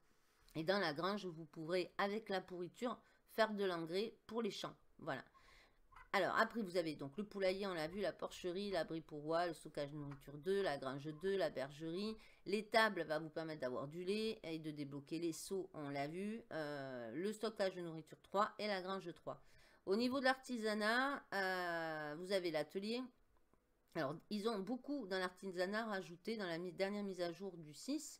et dans la grange vous pourrez avec la pourriture faire de l'engrais pour les champs. Voilà. Alors après vous avez donc le poulailler, on l'a vu, la porcherie, l'abri pour oies, le stockage de nourriture 2, la grange 2, la bergerie. Les tables va vous permettre d'avoir du lait et de débloquer les seaux, on l'a vu. Le stockage de nourriture 3 et la grange 3. Au niveau de l'artisanat, vous avez l'atelier. Alors, ils ont beaucoup dans l'artisanat rajouté dans la dernière mise à jour du 6.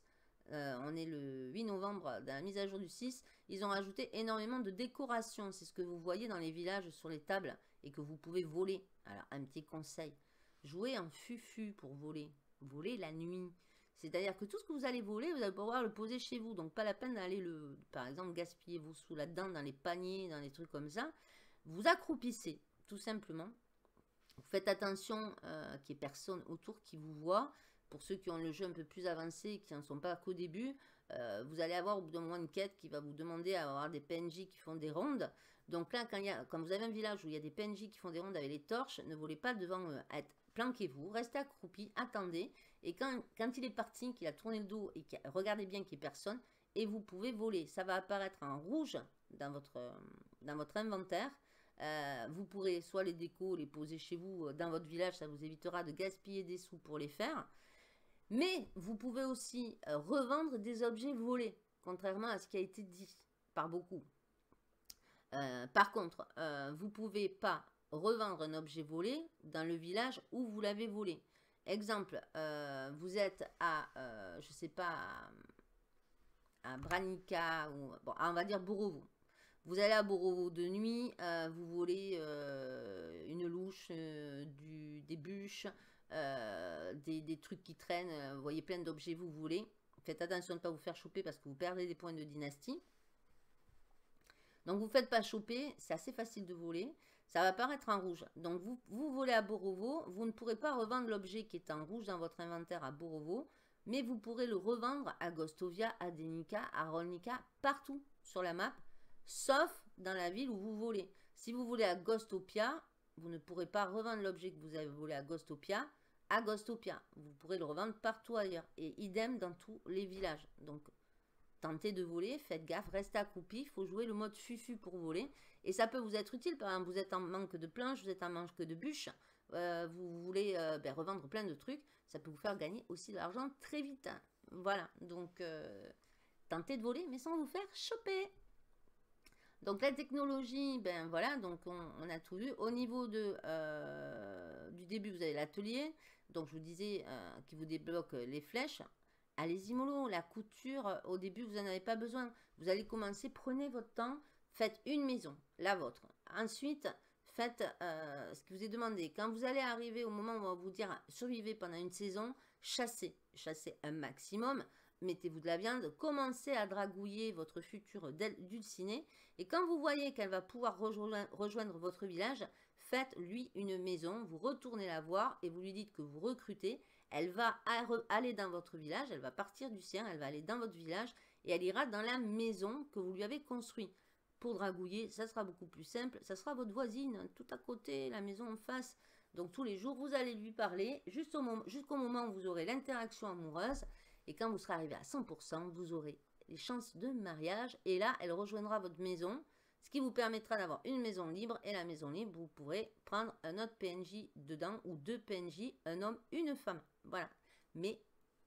On est le 8 novembre, dans la mise à jour du 6. Ils ont rajouté énormément de décorations. C'est ce que vous voyez dans les villages sur les tables et que vous pouvez voler. Alors, un petit conseil. Jouez en fufu pour voler. Voler la nuit. C'est-à-dire que tout ce que vous allez voler, vous allez pouvoir le poser chez vous. Donc, pas la peine d'aller, par exemple, gaspiller vos sous là-dedans, dans les paniers, dans les trucs comme ça. Vous accroupissez, tout simplement. Vous faites attention qu'il n'y ait personne autour qui vous voit. Pour ceux qui ont le jeu un peu plus avancé, qui n'en sont pas qu'au début, vous allez avoir au bout d'un moment une quête qui va vous demander à avoir des PNJ qui font des rondes. Donc là, quand vous avez un village où il y a des PNJ qui font des rondes avec les torches, ne volez pas devant eux. Planquez-vous, restez accroupi, attendez. Et quand il est parti, qu'il a tourné le dos et regardez bien qu'il n'y ait personne, et vous pouvez voler. Ça va apparaître en rouge dans votre inventaire. Vous pourrez soit les décos, les poser chez vous dans votre village, ça vous évitera de gaspiller des sous pour les faire. Mais vous pouvez aussi revendre des objets volés, contrairement à ce qui a été dit par beaucoup. Par contre, vous ne pouvez pas revendre un objet volé dans le village où vous l'avez volé. Exemple, vous êtes à, je sais pas, à Branica, ou bon, on va dire Borovo. Vous allez à Borovo de nuit, vous volez une louche, des bûches, des trucs qui traînent, vous voyez plein d'objets, vous volez. Faites attention de ne pas vous faire choper parce que vous perdez des points de dynastie. Donc vous ne faites pas choper, c'est assez facile de voler. Ça va apparaître en rouge. Donc vous volez à Borovo, vous ne pourrez pas revendre l'objet qui est en rouge dans votre inventaire à Borovo, mais vous pourrez le revendre à Gostovia, à Denica, à Rolnica, partout sur la map, sauf dans la ville où vous volez. Si vous volez à Gostopia, vous ne pourrez pas revendre l'objet que vous avez volé à Gostopia. Vous pourrez le revendre partout ailleurs. Et idem dans tous les villages. Donc, tentez de voler, faites gaffe, restez accroupi. Il faut jouer le mode fufu pour voler. Et ça peut vous être utile. Par exemple, vous êtes en manque de planches, vous êtes en manque de bûches. Vous voulez revendre plein de trucs. Ça peut vous faire gagner aussi de l'argent très vite. Voilà. Donc, tentez de voler, mais sans vous faire choper. Donc la technologie, ben voilà, donc on a tout vu. Au niveau du début, vous avez l'atelier. Donc je vous disais qui vous débloque les flèches. Allez-y mollo, la couture, au début, vous n'en avez pas besoin. Vous allez commencer, prenez votre temps, faites une maison, la vôtre. Ensuite, faites ce qui vous est demandé. Quand vous allez arriver au moment où on va vous dire survivez pendant une saison, chassez un maximum. Mettez-vous de la viande, commencez à dragouiller votre future dulcinée et quand vous voyez qu'elle va pouvoir rejoindre votre village, faites-lui une maison, vous retournez la voir et vous lui dites que vous recrutez, elle va aller dans votre village, elle va partir du sien, elle va aller dans votre village et elle ira dans la maison que vous lui avez construite. Pour dragouiller, ça sera beaucoup plus simple, ça sera votre voisine, tout à côté, la maison en face. Donc tous les jours, vous allez lui parler jusqu'au moment où vous aurez l'interaction amoureuse. Et quand vous serez arrivé à 100%, vous aurez les chances de mariage. Et là, elle rejoindra votre maison, ce qui vous permettra d'avoir une maison libre. Et la maison libre, vous pourrez prendre un autre PNJ dedans ou deux PNJ, un homme, une femme. Voilà. Mais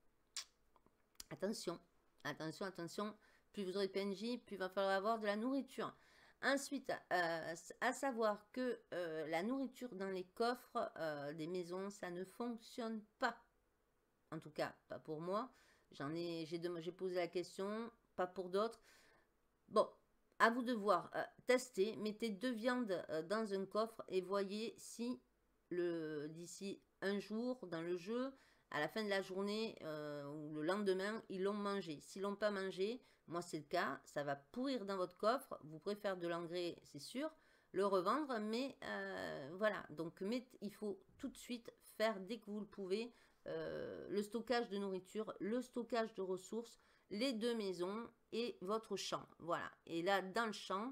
attention, attention. Plus vous aurez de PNJ, plus il va falloir avoir de la nourriture. Ensuite, à savoir que la nourriture dans les coffres des maisons, ça ne fonctionne pas. En tout cas, pas pour moi. J'ai posé la question, pas pour d'autres. Bon, à vous de voir. Testez, mettez 2 viandes dans un coffre et voyez si d'ici un jour dans le jeu, à la fin de la journée ou le lendemain, ils l'ont mangé. S'ils l'ont pas mangé, moi c'est le cas, ça va pourrir dans votre coffre. Vous pourrez faire de l'engrais, c'est sûr, le revendre, mais voilà. Donc il faut tout de suite faire dès que vous le pouvez le stockage de nourriture, le stockage de ressources, les 2 maisons et votre champ. Voilà. Et là, dans le champ,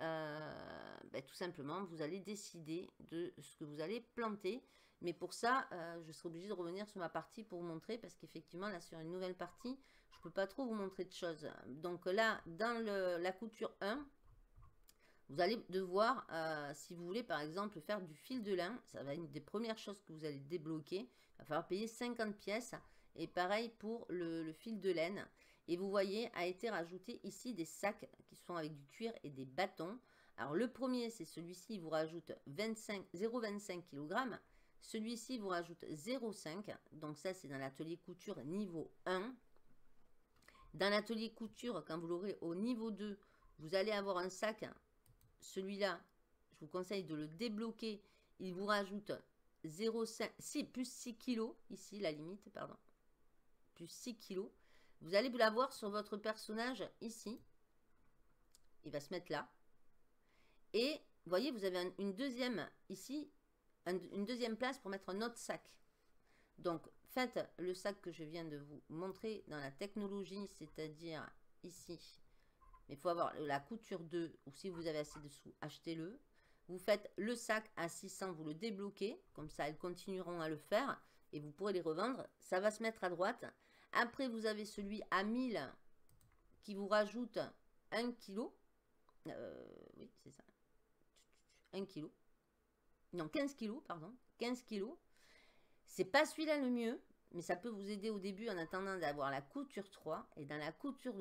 tout simplement, vous allez décider de ce que vous allez planter. Mais pour ça, je serai obligée de revenir sur ma partie pour vous montrer, parce qu'effectivement, là, sur une nouvelle partie, je ne peux pas trop vous montrer de choses. Donc là, dans la couture 1, vous allez devoir, si vous voulez, par exemple, faire du fil de lin, ça va être une des premières choses que vous allez débloquer. Il va falloir payer 50 pièces. Et pareil pour le fil de laine. Et vous voyez, a été rajouté ici des sacs qui sont avec du cuir et des bâtons. Alors le premier, c'est celui-ci, il vous rajoute 0,25 kg. Celui-ci vous rajoute 0,5. Donc ça, c'est dans l'atelier couture niveau 1. Dans l'atelier couture, quand vous l'aurez au niveau 2, vous allez avoir un sac. Celui-là, je vous conseille de le débloquer. Il vous rajoute 0,5, plus 6 kg. Ici, la limite, pardon. Plus 6 kg. Vous allez l'avoir sur votre personnage ici. Il va se mettre là. Et vous voyez, vous avez une deuxième ici, une deuxième place pour mettre un autre sac. Donc, faites le sac que je viens de vous montrer dans la technologie, c'est-à-dire ici. Mais il faut avoir la couture 2, ou si vous avez assez de sous, achetez-le. Vous faites le sac à 600, vous le débloquez. Comme ça, elles continueront à le faire. Et vous pourrez les revendre. Ça va se mettre à droite. Après, vous avez celui à 1000 qui vous rajoute 1 kg. Oui, c'est ça. 1 kg. Non, 15 kg, pardon. 15 kg. C'est pas celui-là le mieux, mais ça peut vous aider au début en attendant d'avoir la couture 3. Et dans la couture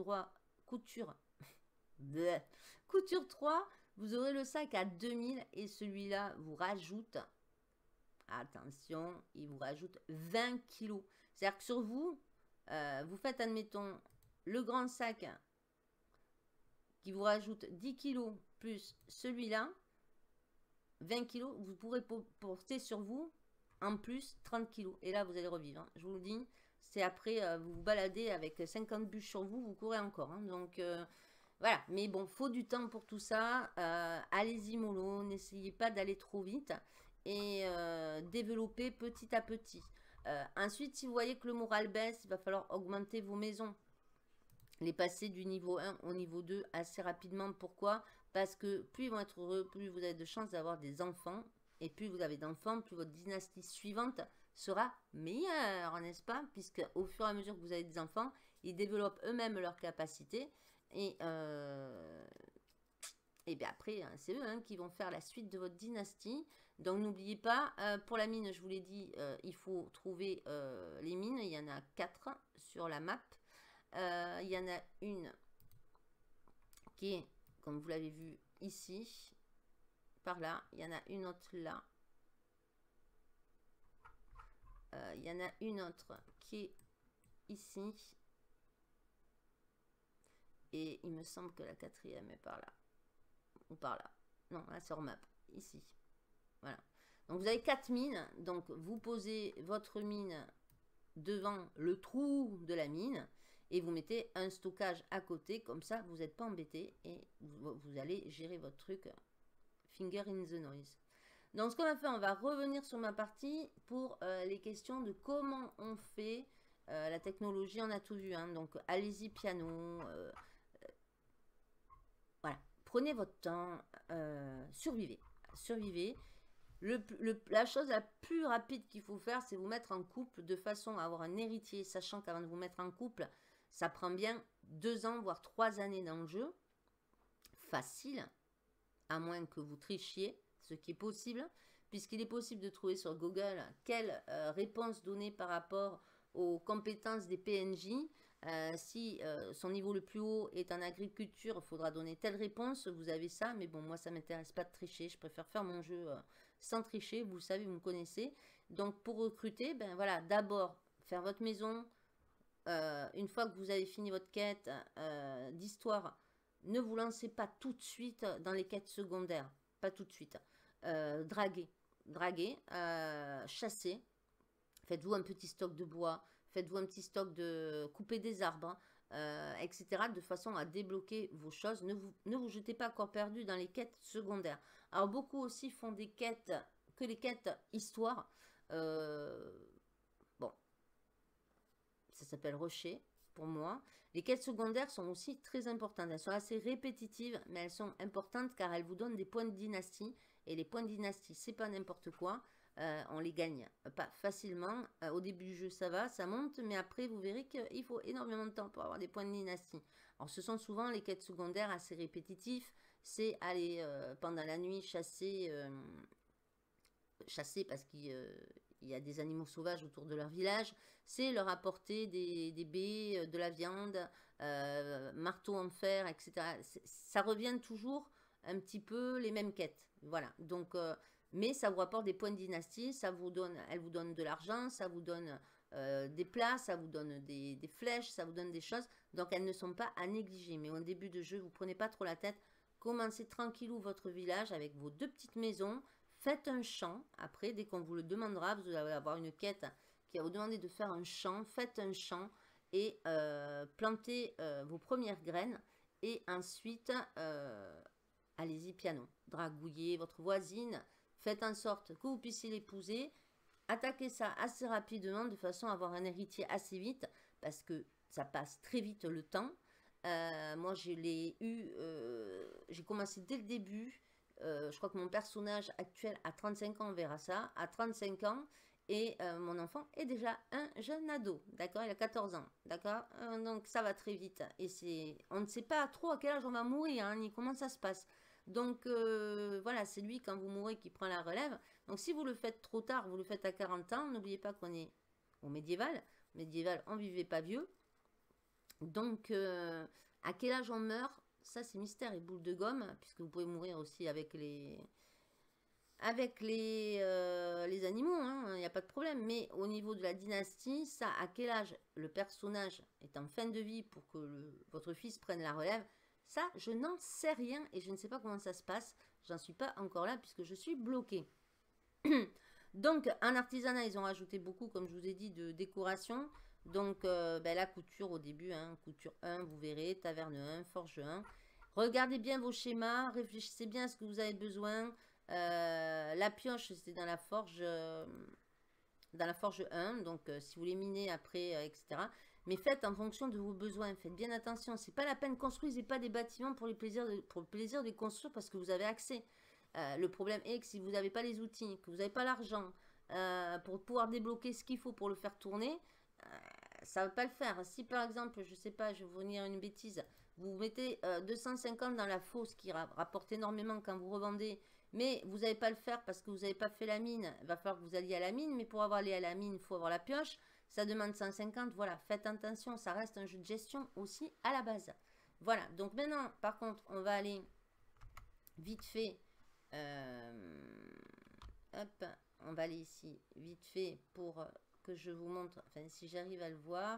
3, vous aurez le sac à 2000 et celui-là vous rajoute, attention, il vous rajoute 20 kg. C'est-à-dire que sur vous, vous faites, admettons, le grand sac qui vous rajoute 10 kg plus celui-là, 20 kg, vous pourrez porter sur vous en plus 30 kg. Et là, vous allez revivre. Hein. Je vous le dis, c'est après, vous vous baladez avec 50 bûches sur vous, vous courez encore. Hein. Donc, voilà. Mais bon, faut du temps pour tout ça. Allez-y mollo, n'essayez pas d'aller trop vite. Et développer petit à petit. Ensuite, si vous voyez que le moral baisse, il va falloir augmenter vos maisons. Les passer du niveau 1 au niveau 2 assez rapidement. Pourquoi? Parce que plus ils vont être heureux, plus vous avez de chances d'avoir des enfants. Et plus vous avez d'enfants, plus votre dynastie suivante sera meilleure, n'est-ce pas? Puisque au fur et à mesure que vous avez des enfants, ils développent eux-mêmes leurs capacités. Et bien après, c'est eux qui vont faire la suite de votre dynastie. Donc n'oubliez pas, pour la mine, je vous l'ai dit, il faut trouver les mines. Il y en a 4 sur la map. Il y en a une qui est, comme vous l'avez vu ici, par là. Il y en a une autre là. Il y en a une autre qui est ici. Et il me semble que la 4e est par là. Ou par là. Non, là sur map. Ici. Voilà. Donc vous avez 4 mines. Donc vous posez votre mine devant le trou de la mine. Et vous mettez un stockage à côté. Comme ça, vous n'êtes pas embêté. Et vous allez gérer votre truc. Finger in the noise. Donc ce qu'on va faire, on va revenir sur ma partie pour les questions de comment on fait la technologie. On a tout vu. Hein. Donc allez-y piano. Voilà. Prenez votre temps. Survivez. Survivez. La chose la plus rapide qu'il faut faire, c'est vous mettre en couple de façon à avoir un héritier, sachant qu'avant de vous mettre en couple, ça prend bien 2 ans, voire 3 années dans le jeu. Facile, à moins que vous trichiez, ce qui est possible, puisqu'il est possible de trouver sur Google quelle réponse donner par rapport aux compétences des PNJ. Si son niveau le plus haut est en agriculture, il faudra donner telle réponse, vous avez ça, mais bon, moi ça ne m'intéresse pas de tricher, je préfère faire mon jeu sans tricher, vous le savez, vous me connaissez. Donc pour recruter, ben voilà, d'abord faire votre maison, une fois que vous avez fini votre quête d'histoire, ne vous lancez pas tout de suite dans les quêtes secondaires, pas tout de suite. Draguer, chasser, Faites-vous un petit stock de bois, faites-vous un petit stock de couper des arbres, etc. de façon à débloquer vos choses. Ne vous jetez pas à corps perdu dans les quêtes secondaires. Alors beaucoup aussi font des quêtes, que les quêtes histoire. Bon, ça s'appelle rusher pour moi. Les quêtes secondaires sont aussi très importantes. Elles sont assez répétitives, mais elles sont importantes car elles vous donnent des points de dynastie. Et les points de dynastie, c'est pas n'importe quoi. On les gagne pas facilement. Au début du jeu, ça va, ça monte, mais après, vous verrez qu'il faut énormément de temps pour avoir des points de dynastie. Alors, ce sont souvent les quêtes secondaires assez répétitifs. C'est aller pendant la nuit chasser parce qu'il y a des animaux sauvages autour de leur village. C'est leur apporter des baies, de la viande, marteau en fer, etc. Ça revient toujours un petit peu les mêmes quêtes. Voilà. Donc, mais ça vous apporte des points de dynastie, elle vous donne de l'argent, ça vous donne des plats, ça vous donne des flèches, ça vous donne des choses. Donc, elles ne sont pas à négliger. Mais au début de jeu, vous ne prenez pas trop la tête. Commencez tranquillou votre village avec vos 2 petites maisons. Faites un champ. Après, dès qu'on vous le demandera, vous allez avoir une quête qui va vous demander de faire un champ. Faites un champ et plantez vos premières graines. Et ensuite, allez-y piano. Dragouillez votre voisine. Faites en sorte que vous puissiez l'épouser. Attaquez ça assez rapidement de façon à avoir un héritier assez vite parce que ça passe très vite le temps. Moi, je l'ai eu, j'ai commencé dès le début. Je crois que mon personnage actuel a 35 ans, on verra ça, a 35 ans. Et mon enfant est déjà un jeune ado, d'accord? Il a 14 ans, d'accord? Donc ça va très vite. Et on ne sait pas trop à quel âge on va mourir, hein, ni comment ça se passe. Donc voilà, c'est lui quand vous mourrez qui prend la relève. Donc si vous le faites trop tard, vous le faites à 40 ans, n'oubliez pas qu'on est au médiéval. Médiéval, on vivait pas vieux. Donc à quel âge on meurt? Ça c'est mystère et boule de gomme, puisque vous pouvez mourir aussi avec les animaux, il n'y a pas de problème. Mais au niveau de la dynastie, ça, à quel âge le personnage est en fin de vie pour que votre fils prenne la relève, ça, je n'en sais rien et je ne sais pas comment ça se passe. J'en suis pas encore là puisque je suis bloquée. Donc, en artisanat, ils ont rajouté beaucoup, comme je vous ai dit, de décoration. Donc, la couture au début, couture 1, vous verrez, taverne 1, forge 1. Regardez bien vos schémas, réfléchissez bien à ce que vous avez besoin. La pioche, c'était dans la forge 1, donc si vous les minez après, etc. Mais faites en fonction de vos besoins, faites bien attention. C'est pas la peine, construisez pas des bâtiments pour le plaisir de les construire parce que vous avez accès. Le problème est que si vous n'avez pas les outils, que vous n'avez pas l'argent pour pouvoir débloquer ce qu'il faut pour le faire tourner, ça ne va pas le faire. Si par exemple, je sais pas, je vais vous dire une bêtise, vous mettez 250 dans la fosse qui rapporte énormément quand vous revendez, mais vous n'allez pas le faire parce que vous n'avez pas fait la mine, il va falloir que vous alliez à la mine, mais pour aller à la mine, il faut avoir la pioche, ça demande 150, voilà, faites attention, ça reste un jeu de gestion aussi à la base. Voilà, donc maintenant, par contre, on va aller vite fait, hop, on va aller ici, vite fait, pour que je vous montre, enfin si j'arrive à le voir.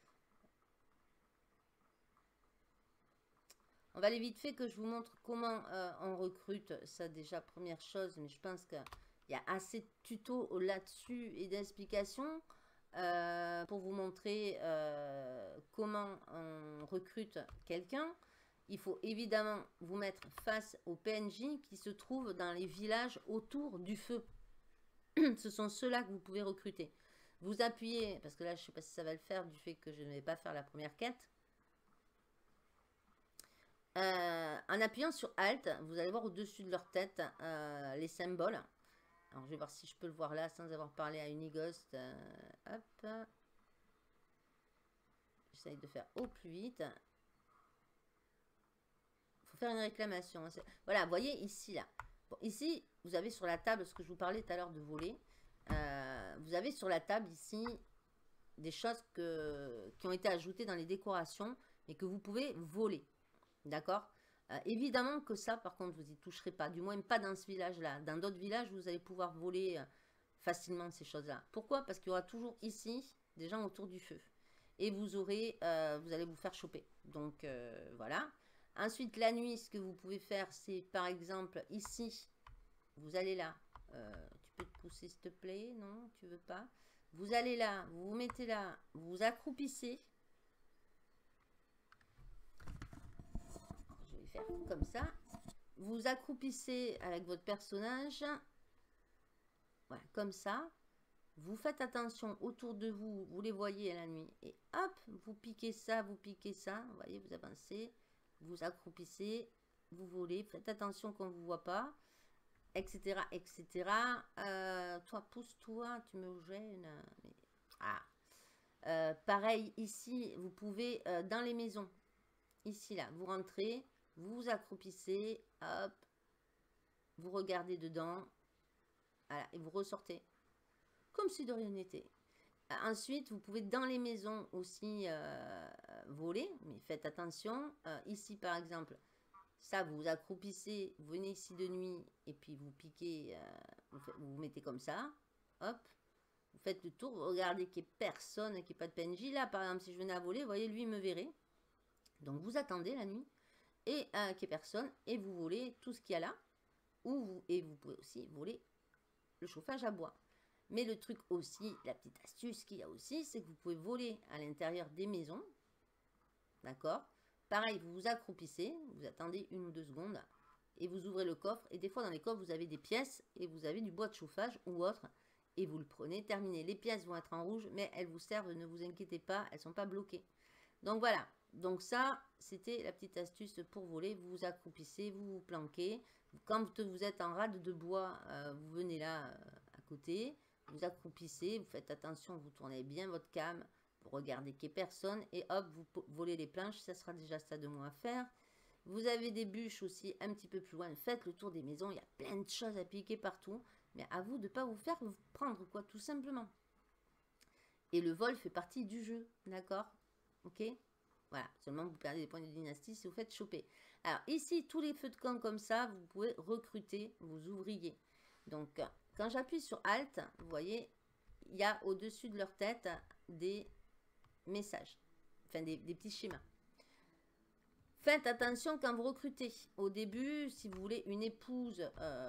On va aller vite fait que je vous montre comment on recrute. Ça déjà, première chose, mais je pense qu'il y a assez de tutos là-dessus et d'explications pour vous montrer comment on recrute quelqu'un. Il faut évidemment vous mettre face aux PNJ qui se trouvent dans les villages autour du feu. Ce sont ceux-là que vous pouvez recruter. Vous appuyez, parce que là je ne sais pas si ça va le faire du fait que je ne vais pas faire la première quête. En appuyant sur Alt, vous allez voir au-dessus de leur tête les symboles. Alors, je vais voir si je peux le voir là sans avoir parlé à Unighost. Hop. J'essaye de faire au plus vite. Il faut faire une réclamation. Voilà, vous voyez ici, là. Bon, ici, vous avez sur la table, ce que je vous parlais tout à l'heure de voler. Vous avez sur la table ici des choses qui ont été ajoutées dans les décorations et que vous pouvez voler. D'accord? Évidemment que ça, par contre, vous n'y toucherez pas. Du moins, pas dans ce village-là. Dans d'autres villages, vous allez pouvoir voler facilement ces choses-là. Pourquoi? Parce qu'il y aura toujours ici des gens autour du feu. Et vous allez vous faire choper. Donc, voilà. Ensuite, la nuit, ce que vous pouvez faire, c'est par exemple ici, vous allez là. Tu peux te pousser, s'il te plaît? Non, tu veux pas? Vous allez là, vous vous mettez là, vous vous accroupissez. Je vais faire comme ça. Vous vous accroupissez avec votre personnage. Voilà, comme ça. Vous faites attention autour de vous, vous les voyez à la nuit. Et hop, vous piquez ça, vous piquez ça. Vous voyez, vous avancez, vous accroupissez, vous volez. Faites attention qu'on ne vous voit pas, etc. etc. Toi, pousse-toi, tu me gênes. Mais... Ah. Pareil, ici, vous pouvez, dans les maisons, ici, là, vous rentrez, vous vous accroupissez, hop, vous regardez dedans, voilà, et vous ressortez. Comme si de rien n'était. Ensuite, vous pouvez dans les maisons aussi voler, mais faites attention. Ici, par exemple, ça, vous vous accroupissez, vous venez ici de nuit, et puis vous piquez, vous mettez comme ça, hop, vous faites le tour, vous regardez qu'il n'y ait personne, qu'il n'y ait pas de PNJ. Là, par exemple, si je venais à voler, vous voyez, lui, il me verrait. Donc, vous attendez la nuit, et qu'il n'y ait personne, et vous volez tout ce qu'il y a là, et vous pouvez aussi voler le chauffage à bois. Mais le truc aussi, la petite astuce qu'il y a aussi, c'est que vous pouvez voler à l'intérieur des maisons. D'accord? Pareil, vous vous accroupissez, vous attendez 1 ou 2 secondes et vous ouvrez le coffre. Et des fois, dans les coffres, vous avez des pièces et vous avez du bois de chauffage ou autre. Et vous le prenez, terminé. Les pièces vont être en rouge, mais elles vous servent, ne vous inquiétez pas, elles ne sont pas bloquées. Donc voilà. Donc ça, c'était la petite astuce pour voler. Vous vous accroupissez, vous vous planquez. Quand vous êtes en rade de bois, vous venez là à côté. Vous accroupissez, vous faites attention, vous tournez bien votre cam, vous regardez qu'il n'y ait personne et hop, vous volez les planches, ça sera déjà ça de moins à faire. Vous avez des bûches aussi un petit peu plus loin, faites le tour des maisons, il y a plein de choses à piquer partout, mais à vous de ne pas vous faire prendre quoi, tout simplement. Et le vol fait partie du jeu, d'accord? Ok? Voilà, seulement vous perdez des points de dynastie si vous faites choper. Alors ici, tous les feux de camp comme ça, vous pouvez recruter vos ouvriers. Donc, quand j'appuie sur Alt, vous voyez, il y a au-dessus de leur tête des messages, enfin des petits schémas. Faites attention quand vous recrutez. Au début, si vous voulez une épouse,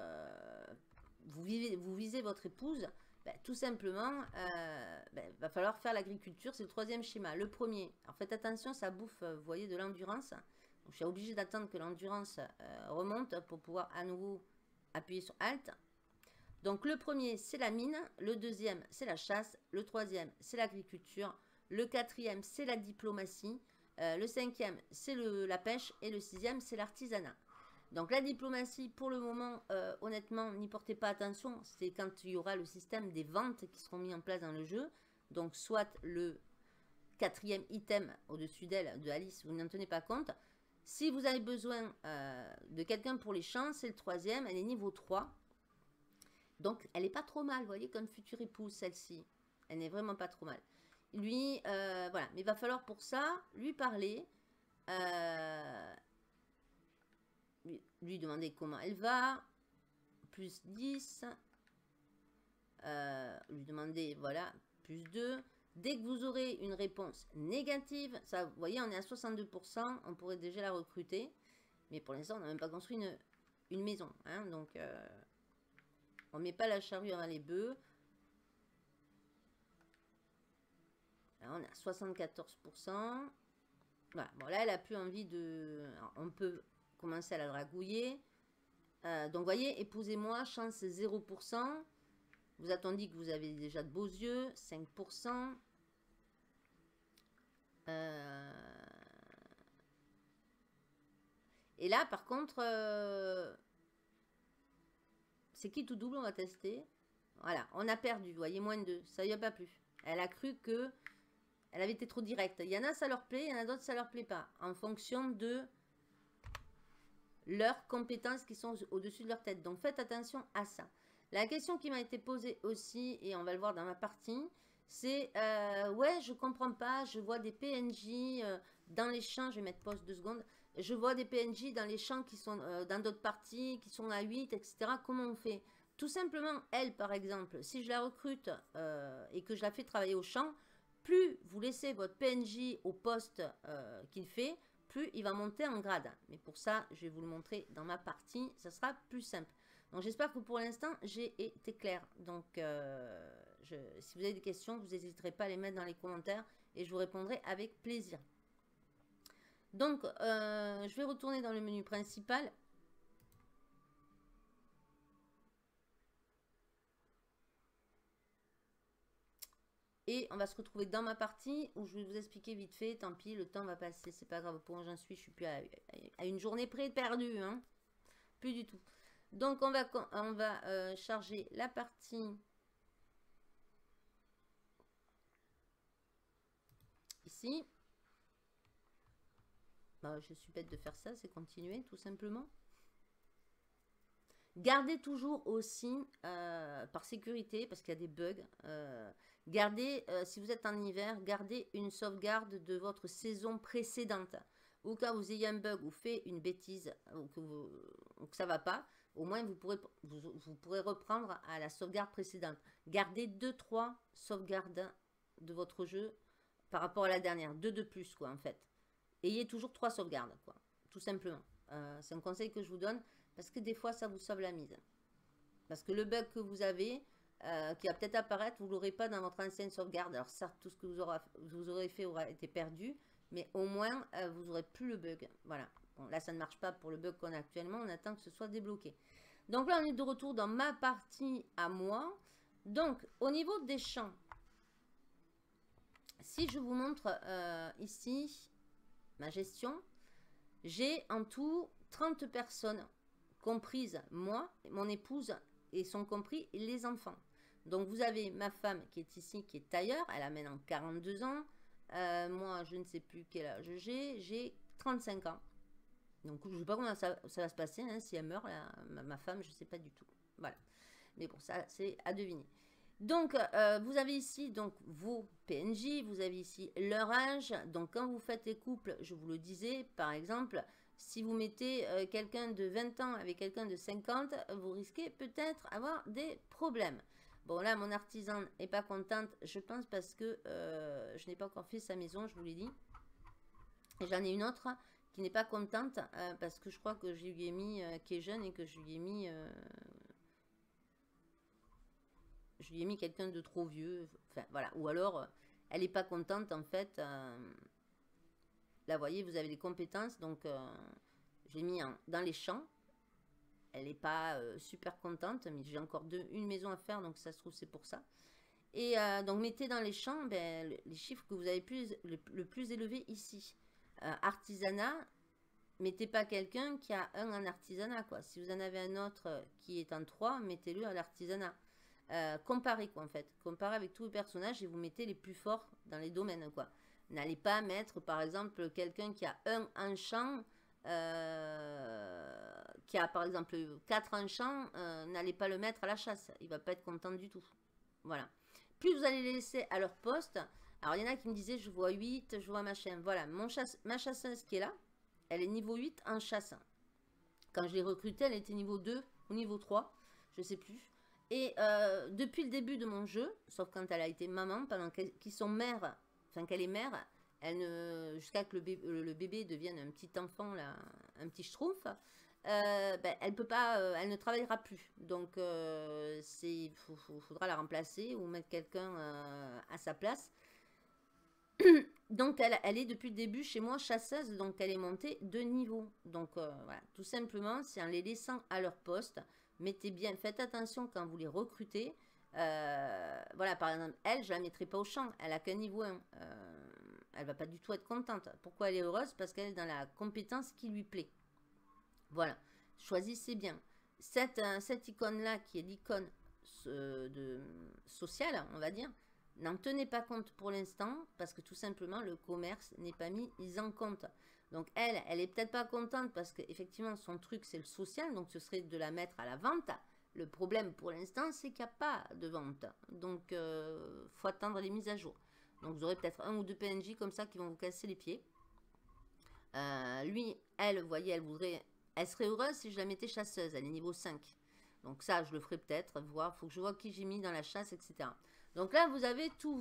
vous visez votre épouse, ben, tout simplement, va falloir faire l'agriculture. C'est le 3e schéma. Le premier, alors faites attention, ça bouffe, vous voyez, de l'endurance. Je suis obligée d'attendre que l'endurance remonte pour pouvoir à nouveau appuyer sur Alt. Donc le premier, c'est la mine, le deuxième, c'est la chasse, le troisième, c'est l'agriculture, le quatrième, c'est la diplomatie, le cinquième, c'est la pêche et le sixième, c'est l'artisanat. Donc la diplomatie, pour le moment, honnêtement, n'y portez pas attention, c'est quand il y aura le système des ventes qui seront mis en place dans le jeu. Donc soit le 4e item au-dessus d'elle, de Alice, vous n'en tenez pas compte. Si vous avez besoin de quelqu'un pour les champs, c'est le 3e, elle est niveau 3. Donc, elle n'est pas trop mal, vous voyez, comme future épouse, celle-ci. Elle n'est vraiment pas trop mal. Lui, voilà. Mais il va falloir pour ça lui parler. Lui demander comment elle va. Plus 10. Lui demander, voilà, plus 2. Dès que vous aurez une réponse négative, ça, vous voyez, on est à 62%. On pourrait déjà la recruter. Mais pour l'instant, on n'a même pas construit une maison. Hein, donc... on ne met pas la charrue avant les bœufs. Là, on est à 74%. Voilà. Bon, là, elle n'a plus envie de... Alors, on peut commencer à la dragouiller. Donc, vous voyez, épousez-moi, chance 0%. Vous attendez que vous avez déjà de beaux yeux, 5%. Et là, par contre... c'est qui tout double, on va tester. Voilà, on a perdu, vous voyez, moins de 2. Ça lui a pas plu. Elle a cru que elle avait été trop directe. Il y en a, ça leur plaît, il y en a d'autres, ça leur plaît pas. En fonction de leurs compétences qui sont au-dessus de leur tête. Donc, faites attention à ça. La question qui m'a été posée aussi, et on va le voir dans ma partie, c'est ouais, je comprends pas, je vois des PNJ dans les champs, je vais mettre pause 2 secondes, je vois des PNJ dans les champs qui sont dans d'autres parties, qui sont à 8, etc. Comment on fait? Tout simplement, elle, par exemple, si je la recrute et que je la fais travailler au champ, plus vous laissez votre PNJ au poste qu'il fait, plus il va monter en grade. Mais pour ça, je vais vous le montrer dans ma partie, ça sera plus simple. Donc j'espère que pour l'instant, j'ai été claire. Donc Si vous avez des questions, vous n'hésiterez pas à les mettre dans les commentaires et je vous répondrai avec plaisir. Donc, je vais retourner dans le menu principal. Et on va se retrouver dans ma partie où je vais vous expliquer vite fait. Tant pis, le temps va passer, c'est pas grave. Pour où j'en suis, je suis plus à une journée près perdue. Hein. Plus du tout. Donc, on va charger la partie ici. Bah, je suis bête de faire ça, c'est continuer tout simplement. Gardez toujours aussi, par sécurité, parce qu'il y a des bugs, gardez, si vous êtes en hiver, gardez une sauvegarde de votre saison précédente. Au cas où vous ayez un bug ou fait une bêtise, ou que ça ne va pas, au moins vous pourrez reprendre à la sauvegarde précédente. Gardez 2-3 sauvegardes de votre jeu par rapport à la dernière. 2 de plus, quoi, en fait. Ayez toujours 3 sauvegardes, quoi, tout simplement. C'est un conseil que je vous donne. Parce que des fois, ça vous sauve la mise. Parce que le bug que vous avez, qui va peut-être apparaître, vous ne l'aurez pas dans votre ancienne sauvegarde. Alors certes, tout ce que vous aurez fait aura été perdu. Mais au moins, vous n'aurez plus le bug. Voilà. Bon, là, ça ne marche pas pour le bug qu'on a actuellement. On attend que ce soit débloqué. Donc là, on est de retour dans ma partie à moi. Donc, au niveau des champs, si je vous montre ici ma gestion, j'ai en tout 30 personnes comprise moi, mon épouse et sont compris les enfants. Donc vous avez ma femme qui est ici, qui est tailleur, elle a maintenant 42 ans. Moi, je ne sais plus quel âge j'ai 35 ans. Donc je ne sais pas comment ça va se passer, hein, si elle meurt, ma femme, je ne sais pas du tout. Voilà. Mais bon, ça c'est à deviner. Donc, vous avez ici donc vos PNJ, vous avez ici leur âge. Donc, quand vous faites les couples, je vous le disais, par exemple, si vous mettez quelqu'un de 20 ans avec quelqu'un de 50, vous risquez peut-être avoir des problèmes. Bon, là, mon artisan n'est pas contente, je pense, parce que je n'ai pas encore fait sa maison, je vous l'ai dit. Et j'en ai une autre qui n'est pas contente parce que je crois que je lui ai mis, qui est jeune et que je lui ai mis... quelqu'un de trop vieux, enfin voilà, ou alors elle n'est pas contente en fait. Là, vous voyez, vous avez des compétences, donc j'ai mis dans les champs. Elle n'est pas super contente, mais j'ai encore une maison à faire, donc ça se trouve c'est pour ça. Et donc mettez dans les champs les chiffres que vous avez le plus élevé ici. Artisanat, mettez pas quelqu'un qui a un en artisanat, quoi. Si vous en avez un autre qui est en 3, mettez-le à l'artisanat. Comparez, quoi, en fait. Comparez avec tous les personnages et vous mettez les plus forts dans les domaines, quoi. N'allez pas mettre, par exemple, quelqu'un qui a un en champ, qui a, par exemple, 4 en champ, n'allez pas le mettre à la chasse. Il va pas être content du tout. Voilà. Plus vous allez les laisser à leur poste. Alors, il y en a qui me disaient, je vois 8, je vois machin. Voilà, ma chasseuse qui est là, elle est niveau 8 en chasse. Quand je l'ai recrutée, elle était niveau 2 ou niveau 3, je sais plus. Et depuis le début de mon jeu, sauf quand elle a été maman, pendant qu'elle est mère, jusqu'à que le bébé devienne un petit enfant, là, un petit schtroumpf, elle peut pas, elle ne travaillera plus. Donc, faudra la remplacer ou mettre quelqu'un à sa place. Donc, elle est depuis le début chez moi chasseuse, donc elle est montée de niveau. Donc, voilà, tout simplement, c'est en les laissant à leur poste. Mettez bien, faites attention quand vous les recrutez. Voilà, par exemple, elle, je ne la mettrai pas au champ. Elle n'a qu'un niveau 1. Elle ne va pas du tout être contente. Pourquoi elle est heureuse? Parce qu'elle est dans la compétence qui lui plaît. Voilà, choisissez bien. Cette icône-là, qui est l'icône sociale, on va dire, n'en tenez pas compte pour l'instant, parce que tout simplement, le commerce n'est pas mis en compte. Donc elle est peut-être pas contente parce qu'effectivement son truc c'est le social, donc ce serait de la mettre à la vente. Le problème pour l'instant c'est qu'il n'y a pas de vente. Donc faut attendre les mises à jour. Donc vous aurez peut-être un ou deux PNJ comme ça qui vont vous casser les pieds. Lui, elle, vous voyez, elle serait heureuse si je la mettais chasseuse, elle est niveau 5. Donc ça je le ferai peut-être, voir, faut que je vois qui j'ai mis dans la chasse, etc. Donc là vous avez tous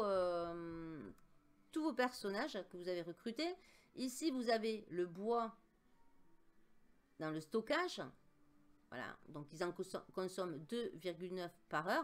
vos personnages que vous avez recrutés. Ici, vous avez le bois dans le stockage. Voilà, donc ils en consomment 2,9 par heure.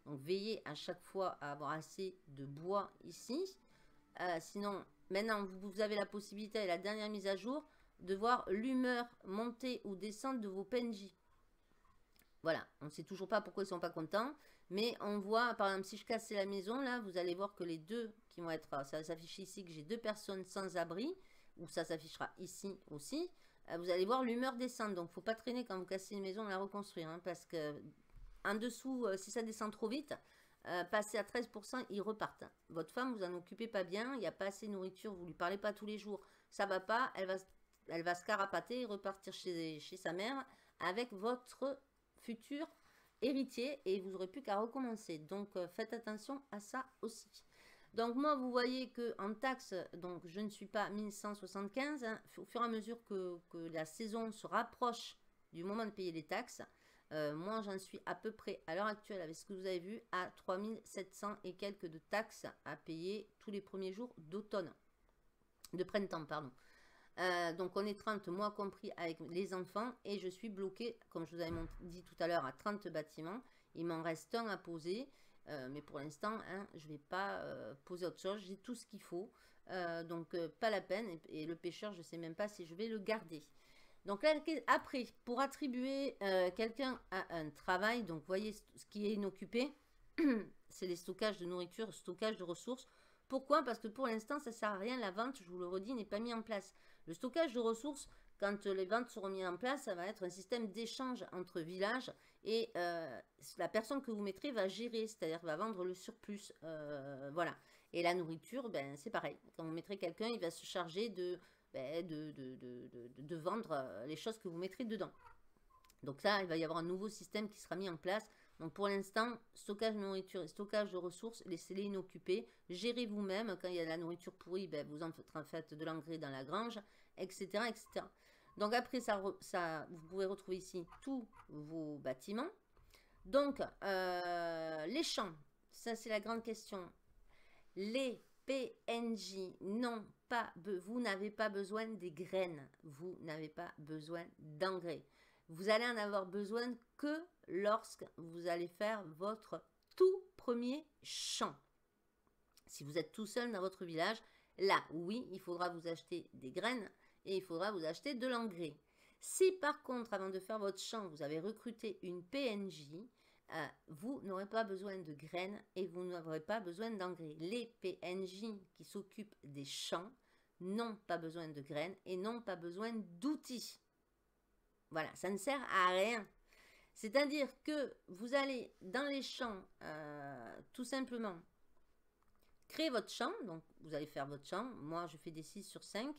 Donc veillez à chaque fois à avoir assez de bois ici. Sinon, maintenant, vous avez la possibilité, à la dernière mise à jour, de voir l'humeur monter ou descendre de vos PNJ. Voilà, on ne sait toujours pas pourquoi ils ne sont pas contents. Mais on voit, par exemple, si je cassais la maison, là, vous allez voir que les deux qui vont être... Ça s'affiche ici que j'ai 2 personnes sans abri. Ou ça s'affichera ici aussi. Vous allez voir l'humeur descendre. Donc, il ne faut pas traîner quand vous cassez une maison, la reconstruire. Hein, parce que en dessous, si ça descend trop vite, passer à 13%, ils repartent. Votre femme, vous en occupez pas bien. Il n'y a pas assez de nourriture. Vous ne lui parlez pas tous les jours. Ça ne va pas. Elle va se carapater et repartir chez sa mère avec votre futur héritier. Et vous n'aurez plus qu'à recommencer. Donc, faites attention à ça aussi. Donc moi, vous voyez que en taxes, donc je ne suis pas 1175. Hein, au fur et à mesure que la saison se rapproche du moment de payer les taxes, moi j'en suis à peu près à l'heure actuelle, avec ce que vous avez vu, à 3700 et quelques de taxes à payer tous les premiers jours d'automne, de printemps, pardon. Donc on est 30 mois compris avec les enfants et je suis bloquée, comme je vous avais dit tout à l'heure, à 30 bâtiments. Il m'en reste un à poser. Mais pour l'instant, hein, je ne vais pas poser autre chose. J'ai tout ce qu'il faut. Donc, pas la peine. Et le pêcheur, je ne sais même pas si je vais le garder. Donc, là, après, pour attribuer quelqu'un à un travail, donc, vous voyez, ce qui est inoccupé, c'est les stockages de nourriture, stockage de ressources. Pourquoi? Parce que pour l'instant, ça ne sert à rien. La vente, je vous le redis, n'est pas mis en place. Le stockage de ressources, quand les ventes seront mises en place, ça va être un système d'échange entre villages et la personne que vous mettrez va gérer, c'est-à-dire va vendre le surplus. Voilà. Et la nourriture, ben, c'est pareil. Quand vous mettrez quelqu'un, il va se charger de vendre les choses que vous mettrez dedans. Donc ça, il va y avoir un nouveau système qui sera mis en place. Donc pour l'instant, stockage de nourriture et stockage de ressources, laissez-les inoccupés. Gérez vous-même. Quand il y a de la nourriture pourrie, ben, vous en faites de l'engrais dans la grange, etc., etc. Donc après, vous pouvez retrouver ici tous vos bâtiments. Donc, les champs, ça c'est la grande question. Les PNJ, non, vous n'avez pas besoin des graines. Vous n'avez pas besoin d'engrais. Vous allez en avoir besoin que lorsque vous allez faire votre tout premier champ. Si vous êtes tout seul dans votre village, là, oui, il faudra vous acheter des graines et il faudra vous acheter de l'engrais. Si par contre, avant de faire votre champ, vous avez recruté une PNJ, vous n'aurez pas besoin de graines et vous n'aurez pas besoin d'engrais. Les PNJ qui s'occupent des champs n'ont pas besoin de graines et n'ont pas besoin d'outils. Voilà, ça ne sert à rien. C'est-à-dire que vous allez dans les champs, tout simplement, créer votre champ. Donc, vous allez faire votre champ. Moi, je fais des 6 sur 5.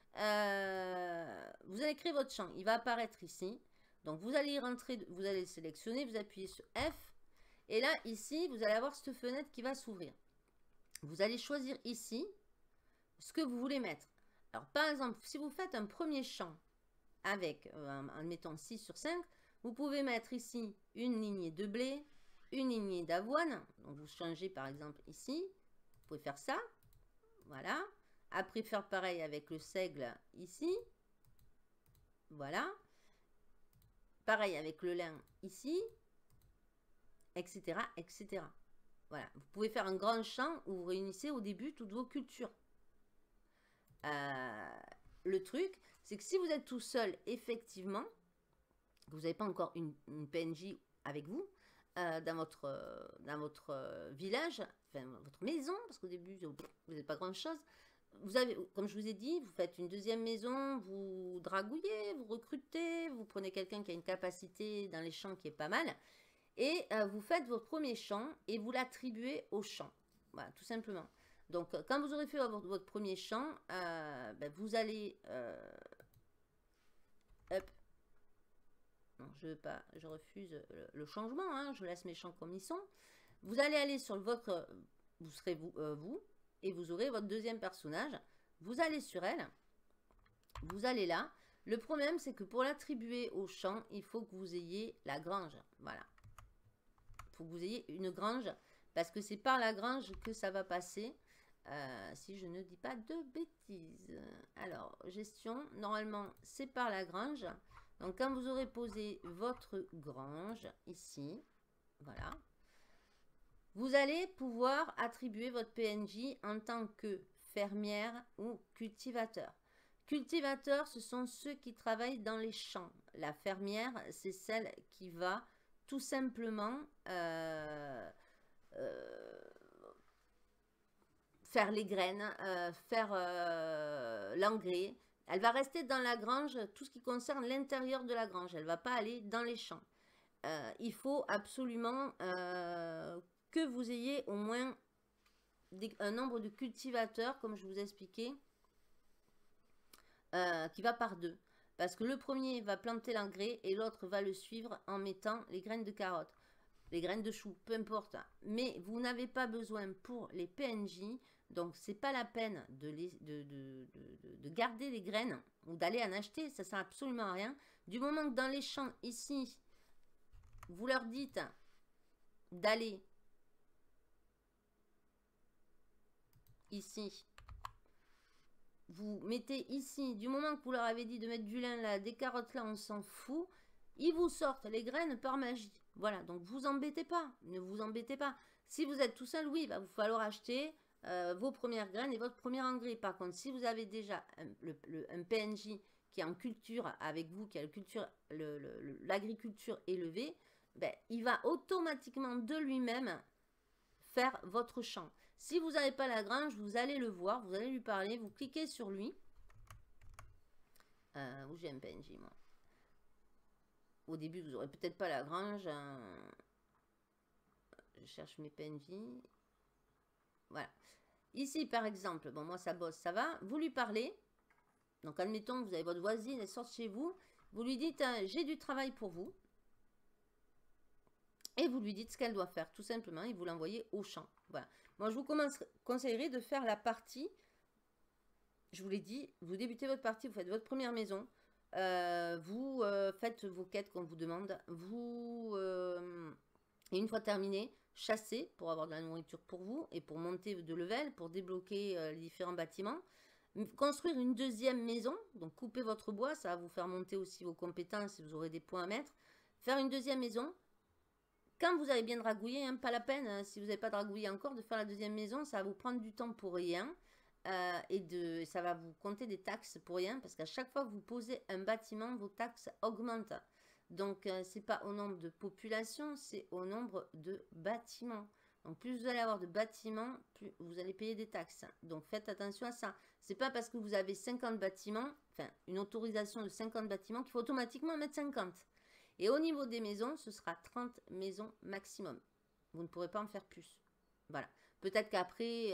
Vous allez créer votre champ. Il va apparaître ici. Donc, vous allez y rentrer, vous allez sélectionner, vous appuyez sur F. Et là, ici, vous allez avoir cette fenêtre qui va s'ouvrir. Vous allez choisir ici ce que vous voulez mettre. Alors, par exemple, si vous faites un premier champ avec, en mettant 6 sur 5, vous pouvez mettre ici une lignée de blé, une lignée d'avoine. Donc, vous changez par exemple ici. Vous pouvez faire ça. Voilà. Après, faire pareil avec le seigle ici. Voilà. Pareil avec le lin ici. Etc. etc. Voilà. Vous pouvez faire un grand champ où vous réunissez au début toutes vos cultures. Le truc, c'est que si vous êtes tout seul, effectivement, vous n'avez pas encore une PNJ avec vous dans votre village, enfin votre maison, parce qu'au début, vous n'avez pas grand-chose. Vous avez, comme je vous ai dit, vous faites une deuxième maison, vous dragouillez, vous recrutez, vous prenez quelqu'un qui a une capacité dans les champs qui est pas mal, et vous faites votre premier champ et vous l'attribuez au champ. Voilà, tout simplement. Donc, quand vous aurez fait votre premier champ, vous allez... hop. Non, je veux pas, je refuse le changement, hein, je laisse mes champs comme ils sont. Vous allez aller sur votre... Vous serez vous, et vous aurez votre deuxième personnage. Vous allez sur elle. Vous allez là. Le problème, c'est que pour l'attribuer au champ, il faut que vous ayez la grange. Voilà. Il faut que vous ayez une grange, parce que c'est par la grange que ça va passer. Si je ne dis pas de bêtises. Alors, gestion, normalement, c'est par la grange. Donc, quand vous aurez posé votre grange, ici, voilà, Vous allez pouvoir attribuer votre PNJ en tant que fermière ou cultivateur. Cultivateurs, ce sont ceux qui travaillent dans les champs. La fermière, c'est celle qui va tout simplement faire les graines, faire l'engrais. Elle va rester dans la grange, tout ce qui concerne l'intérieur de la grange. Elle ne va pas aller dans les champs. Il faut absolument que vous ayez au moins un nombre de cultivateurs, comme je vous ai expliqué, qui va par deux. Parce que le premier va planter l'engrais et l'autre va le suivre en mettant les graines de carottes, les graines de chou, peu importe. Mais vous n'avez pas besoin pour les PNJ, donc c'est pas la peine de garder les graines ou d'aller en acheter, ça sert absolument à rien. Du moment que dans les champs ici, vous leur dites d'aller ici, vous mettez ici, du moment que vous leur avez dit de mettre du lin là, des carottes là, on s'en fout, ils vous sortent les graines par magie. Voilà, donc vous embêtez pas, ne vous embêtez pas. Si vous êtes tout seul, oui, il va vous falloir acheter vos premières graines et votre premier engrais. Par contre, si vous avez déjà un PNJ qui est en culture avec vous, qui a l'agriculture élevée, ben, il va automatiquement de lui-même faire votre champ. Si vous n'avez pas la grange, vous allez le voir, vous allez lui parler, vous cliquez sur lui. Où j'ai un PNJ, moi. Au début, vous n'aurez peut-être pas la grange. Je cherche mes PNJ. Voilà. Ici, par exemple, bon, moi, ça bosse, ça va. Vous lui parlez. Donc, admettons que vous avez votre voisine, elle sort chez vous. Vous lui dites, j'ai du travail pour vous. Et vous lui dites ce qu'elle doit faire, tout simplement. Et vous l'envoyez au champ. Voilà. Moi, je vous conseillerais de faire la partie. Je vous l'ai dit, vous débutez votre partie, vous faites votre première maison. Vous faites vos quêtes qu'on vous demande. Et une fois terminé, chassez pour avoir de la nourriture pour vous et pour monter de level, pour débloquer les différents bâtiments. Construire une deuxième maison, donc couper votre bois, ça va vous faire monter aussi vos compétences et vous aurez des points à mettre. Faire une deuxième maison. Quand vous avez bien dragouillé, hein, pas la peine, hein, si vous n'avez pas dragouillé encore, de faire la deuxième maison, ça va vous prendre du temps pour rien. Ça va vous compter des taxes pour rien, parce qu'à chaque fois que vous posez un bâtiment, vos taxes augmentent. Donc, ce n'est pas au nombre de population, c'est au nombre de bâtiments. Donc, plus vous allez avoir de bâtiments, plus vous allez payer des taxes. Donc, faites attention à ça. Ce n'est pas parce que vous avez 50 bâtiments, enfin, une autorisation de 50 bâtiments, qu'il faut automatiquement mettre 50. Et au niveau des maisons, ce sera 30 maisons maximum. Vous ne pourrez pas en faire plus. Voilà. Peut-être qu'après,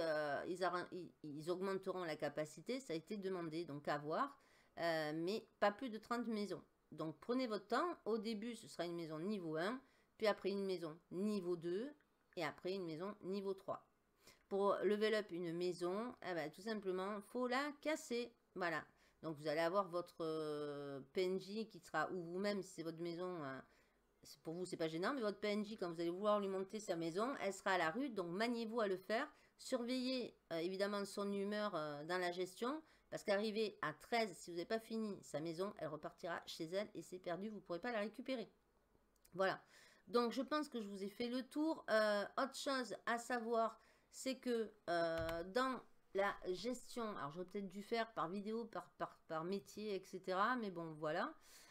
ils augmenteront la capacité. Ça a été demandé, donc à voir. Mais pas plus de 30 maisons. Donc, prenez votre temps. Au début, ce sera une maison niveau 1. Puis après, une maison niveau 2. Et après, une maison niveau 3. Pour level up une maison, eh ben, tout simplement, il faut la casser. Voilà. Donc, vous allez avoir votre PNJ qui sera, ou vous-même, si c'est votre maison, pour vous, c'est pas gênant, mais votre PNJ, quand vous allez vouloir lui monter sa maison, elle sera à la rue, donc maniez-vous à le faire. Surveillez évidemment son humeur dans la gestion, parce qu'arrivé à 13, si vous n'avez pas fini sa maison, elle repartira chez elle et c'est perdu, vous ne pourrez pas la récupérer. Voilà. Donc, je pense que je vous ai fait le tour. Autre chose à savoir, c'est que dans la gestion, alors j'aurais peut-être dû faire par vidéo, par métier, etc. Mais bon, voilà.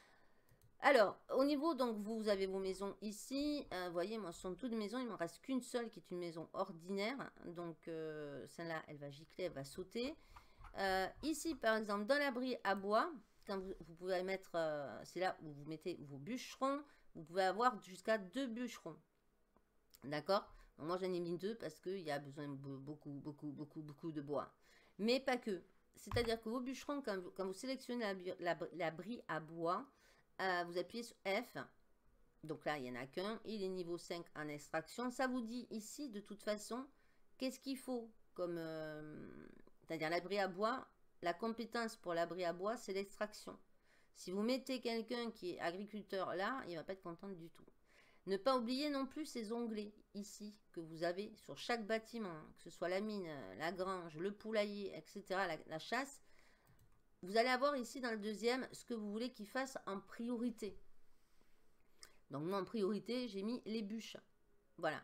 Alors, au niveau, donc, vous avez vos maisons ici. Vous voyez, moi, ce sont toutes des maisons. Il ne me reste qu'une seule qui est une maison ordinaire. Donc, celle-là, elle va gicler, elle va sauter. Ici, par exemple, dans l'abri à bois, quand vous pouvez mettre, c'est là où vous mettez vos bûcherons. Vous pouvez avoir jusqu'à 2 bûcherons. D'accord? Moi, j'en ai mis 2 parce qu'il y a besoin de beaucoup de bois. Mais pas que. C'est-à-dire que vos bûcherons, quand vous sélectionnez l'abri à bois, vous appuyez sur F. Donc là, il n'y en a qu'un. Il est niveau 5 en extraction. Ça vous dit ici, de toute façon, qu'est-ce qu'il faut comme... c'est-à-dire l'abri à bois, la compétence pour l'abri à bois, c'est l'extraction. Si vous mettez quelqu'un qui est agriculteur là, il ne va pas être content du tout. Ne pas oublier non plus ces onglets ici que vous avez sur chaque bâtiment, que ce soit la mine, la grange, le poulailler, etc., la chasse. Vous allez avoir ici dans le deuxième ce que vous voulez qu'il fasse en priorité. Donc moi en priorité, j'ai mis les bûches. Voilà.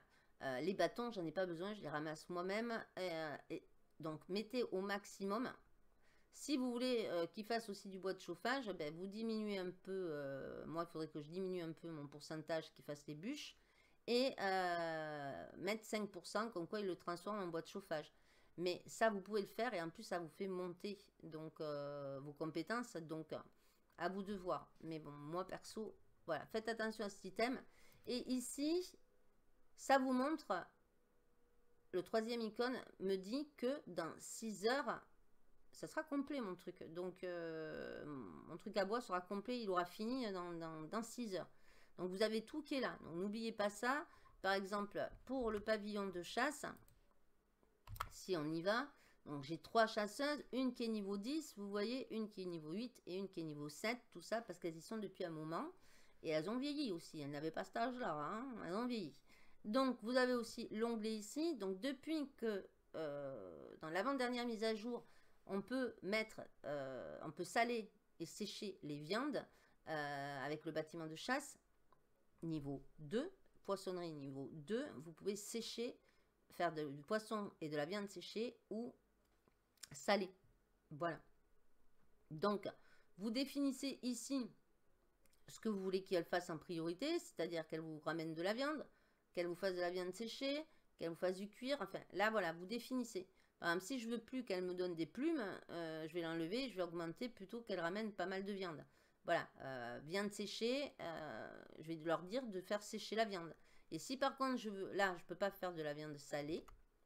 Les bâtons, j'en ai pas besoin, je les ramasse moi-même. Donc, mettez au maximum. Si vous voulez qu'il fasse aussi du bois de chauffage, ben, vous diminuez un peu. Moi, il faudrait que je diminue un peu mon pourcentage qui fasse les bûches. Et mettre 5%, comme quoi il le transforme en bois de chauffage. Mais ça, vous pouvez le faire et en plus, ça vous fait monter donc, vos compétences. Donc, à vous de voir. Mais bon, moi, perso, voilà, faites attention à ce item. Et ici, ça vous montre, le troisième icône me dit que dans 6 heures, ça sera complet mon truc. Donc, mon truc à bois sera complet, il aura fini dans 6 heures. Donc, vous avez tout qui est là. Donc, n'oubliez pas ça. Par exemple, pour le pavillon de chasse, si on y va, donc j'ai 3 chasseuses, une qui est niveau 10, vous voyez, une qui est niveau 8 et une qui est niveau 7, tout ça parce qu'elles y sont depuis un moment. Et elles ont vieilli aussi, elles n'avaient pas cet âge-là, hein, elles ont vieilli. Donc, vous avez aussi l'onglet ici. Donc, depuis que, dans l'avant-dernière mise à jour, on peut on peut saler et sécher les viandes avec le bâtiment de chasse niveau 2, poissonnerie niveau 2, vous pouvez sécher, faire du poisson et de la viande séchée ou saler. Voilà. Donc, vous définissez ici ce que vous voulez qu'elle fasse en priorité, c'est-à-dire qu'elle vous ramène de la viande, qu'elle vous fasse de la viande séchée, qu'elle vous fasse du cuir, enfin, là, voilà, vous définissez. Par exemple, si je veux plus qu'elle me donne des plumes, je vais l'enlever, je vais augmenter plutôt qu'elle ramène pas mal de viande. Voilà, viande séchée, je vais leur dire de faire sécher la viande. Et si par contre, je veux, là, je peux pas faire de la viande salée.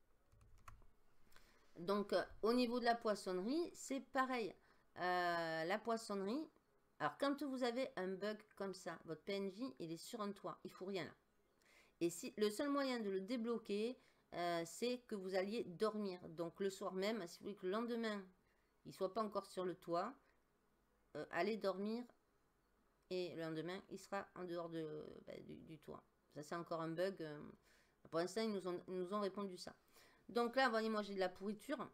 Donc, au niveau de la poissonnerie, c'est pareil. La poissonnerie, alors quand vous avez un bug comme ça, votre PNJ, il est sur un toit, il ne faut rien là. Et si, le seul moyen de le débloquer, c'est que vous alliez dormir. Donc le soir même, si vous voulez que le lendemain, il ne soit pas encore sur le toit, allez dormir et le lendemain, il sera en dehors du toit. Ça, c'est encore un bug. Pour l'instant, ils nous ont répondu ça. Donc là, voyez, moi, j'ai de la pourriture.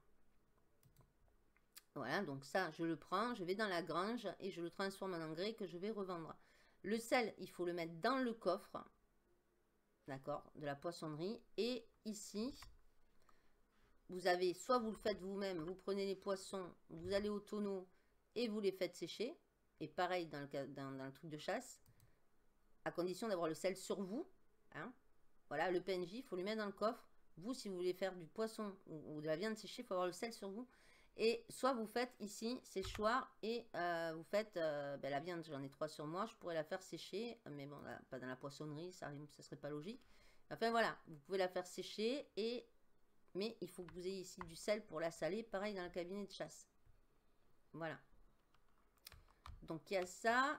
Voilà, donc ça, je le prends, je vais dans la grange et je le transforme en engrais que je vais revendre. Le sel, il faut le mettre dans le coffre. D'accord, de la poissonnerie. Et ici, vous avez, soit vous le faites vous-même, vous prenez les poissons, vous allez au tonneau et vous les faites sécher. Et pareil dans le truc de chasse, à condition d'avoir le sel sur vous. Hein. Voilà, le PNJ, il faut lui mettre dans le coffre. Vous, si vous voulez faire du poisson ou de la viande séchée, il faut avoir le sel sur vous. Et soit vous faites ici séchoir et vous faites la viande, j'en ai 3 sur moi, je pourrais la faire sécher, mais bon, là, pas dans la poissonnerie, ça serait pas logique. Enfin voilà, vous pouvez la faire sécher, mais il faut que vous ayez ici du sel pour la saler, pareil dans le cabinet de chasse. Voilà. Donc il y a ça.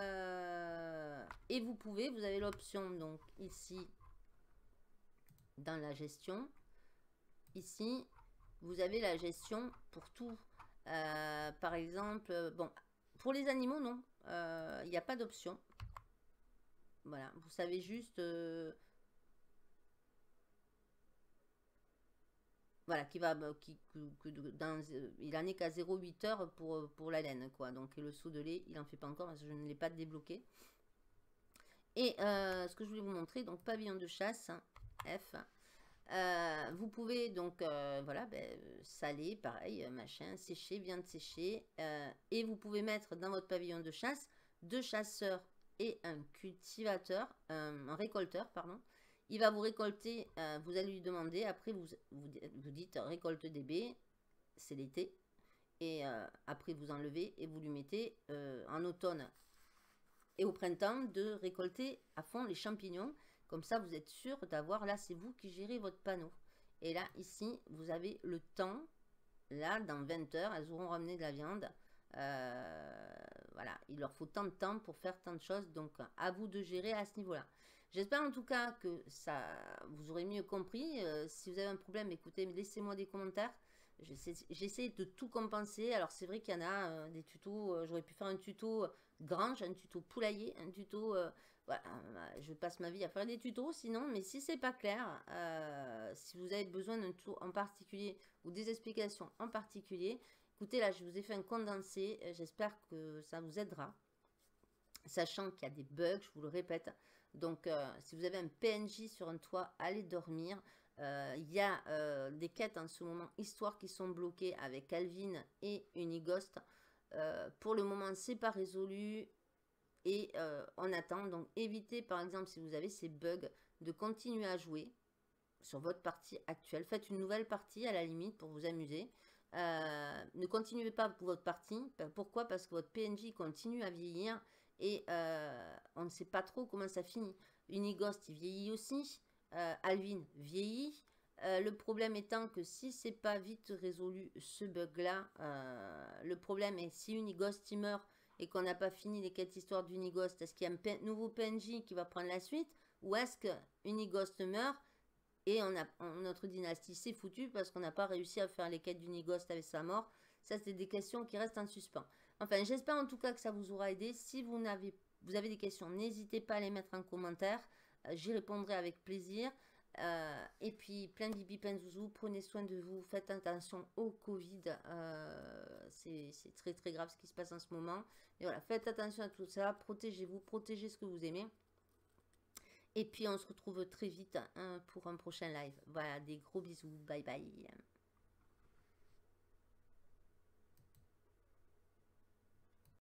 Et vous avez l'option donc ici dans la gestion. Ici, vous avez la gestion pour tout. Par exemple, bon, pour les animaux, non. Il n'y a pas d'option. Voilà, vous savez juste... voilà, il en est qu'à 0,8 heures pour la laine, quoi. Donc le seau de lait, il n'en fait pas encore parce que je ne l'ai pas débloqué. Et ce que je voulais vous montrer, donc pavillon de chasse, hein, F. Vous pouvez donc voilà, saler, pareil, machin, sécher, viande séchée. Et vous pouvez mettre dans votre pavillon de chasse 2 chasseurs et un cultivateur, un récolteur, pardon. Il va vous récolter, vous allez lui demander, après vous dites récolte des baies, c'est l'été. Et après vous enlevez et vous lui mettez en automne et au printemps de récolter à fond les champignons. Comme ça, vous êtes sûr d'avoir, là, c'est vous qui gérez votre panneau. Et là, ici, vous avez le temps. Là, dans 20 heures, elles auront ramené de la viande. Voilà, il leur faut tant de temps pour faire tant de choses. Donc, à vous de gérer à ce niveau-là. J'espère en tout cas que ça vous aurez mieux compris. Si vous avez un problème, écoutez, laissez-moi des commentaires. J'essaie de tout compenser. Alors, c'est vrai qu'il y en a des tutos. J'aurais pu faire un tuto grange, un tuto poulailler, un tuto... voilà, je passe ma vie à faire des tutos sinon, mais si c'est pas clair, si vous avez besoin d'un tuto en particulier ou des explications en particulier, écoutez, là, je vous ai fait un condensé. J'espère que ça vous aidera. Sachant qu'il y a des bugs, je vous le répète, Donc, si vous avez un PNJ sur un toit, allez dormir. Il y a des quêtes en ce moment, histoire qui sont bloquées avec Alvin et Unighost. Pour le moment, c'est pas résolu et on attend. Donc, évitez, par exemple, si vous avez ces bugs, de continuer à jouer sur votre partie actuelle. Faites une nouvelle partie à la limite pour vous amuser. Ne continuez pas pour votre partie. Pourquoi? Parce que votre PNJ continue à vieillir et on ne sait pas trop comment ça finit. Unighost, il vieillit aussi. Alvin vieillit. Le problème étant que si c'est pas vite résolu ce bug là, le problème est si Unighost il meurt et qu'on n'a pas fini les quêtes histoires d'Unighost, est-ce qu'il y a un nouveau PNJ qui va prendre la suite ou est-ce que Unighost meurt et notre dynastie s'est foutue parce qu'on n'a pas réussi à faire les quêtes d'Unighost avec sa mort? Ça, c'est des questions qui restent en suspens. Enfin, j'espère en tout cas que ça vous aura aidé. Si vous avez des questions, n'hésitez pas à les mettre en commentaire. J'y répondrai avec plaisir. Et puis, plein de bibi, plein de zouzous. Prenez soin de vous. Faites attention au Covid. C'est très, très grave ce qui se passe en ce moment. Et voilà, faites attention à tout ça. Protégez-vous. Protégez ce que vous aimez. Et puis, on se retrouve très vite pour un prochain live. Voilà, des gros bisous. Bye bye.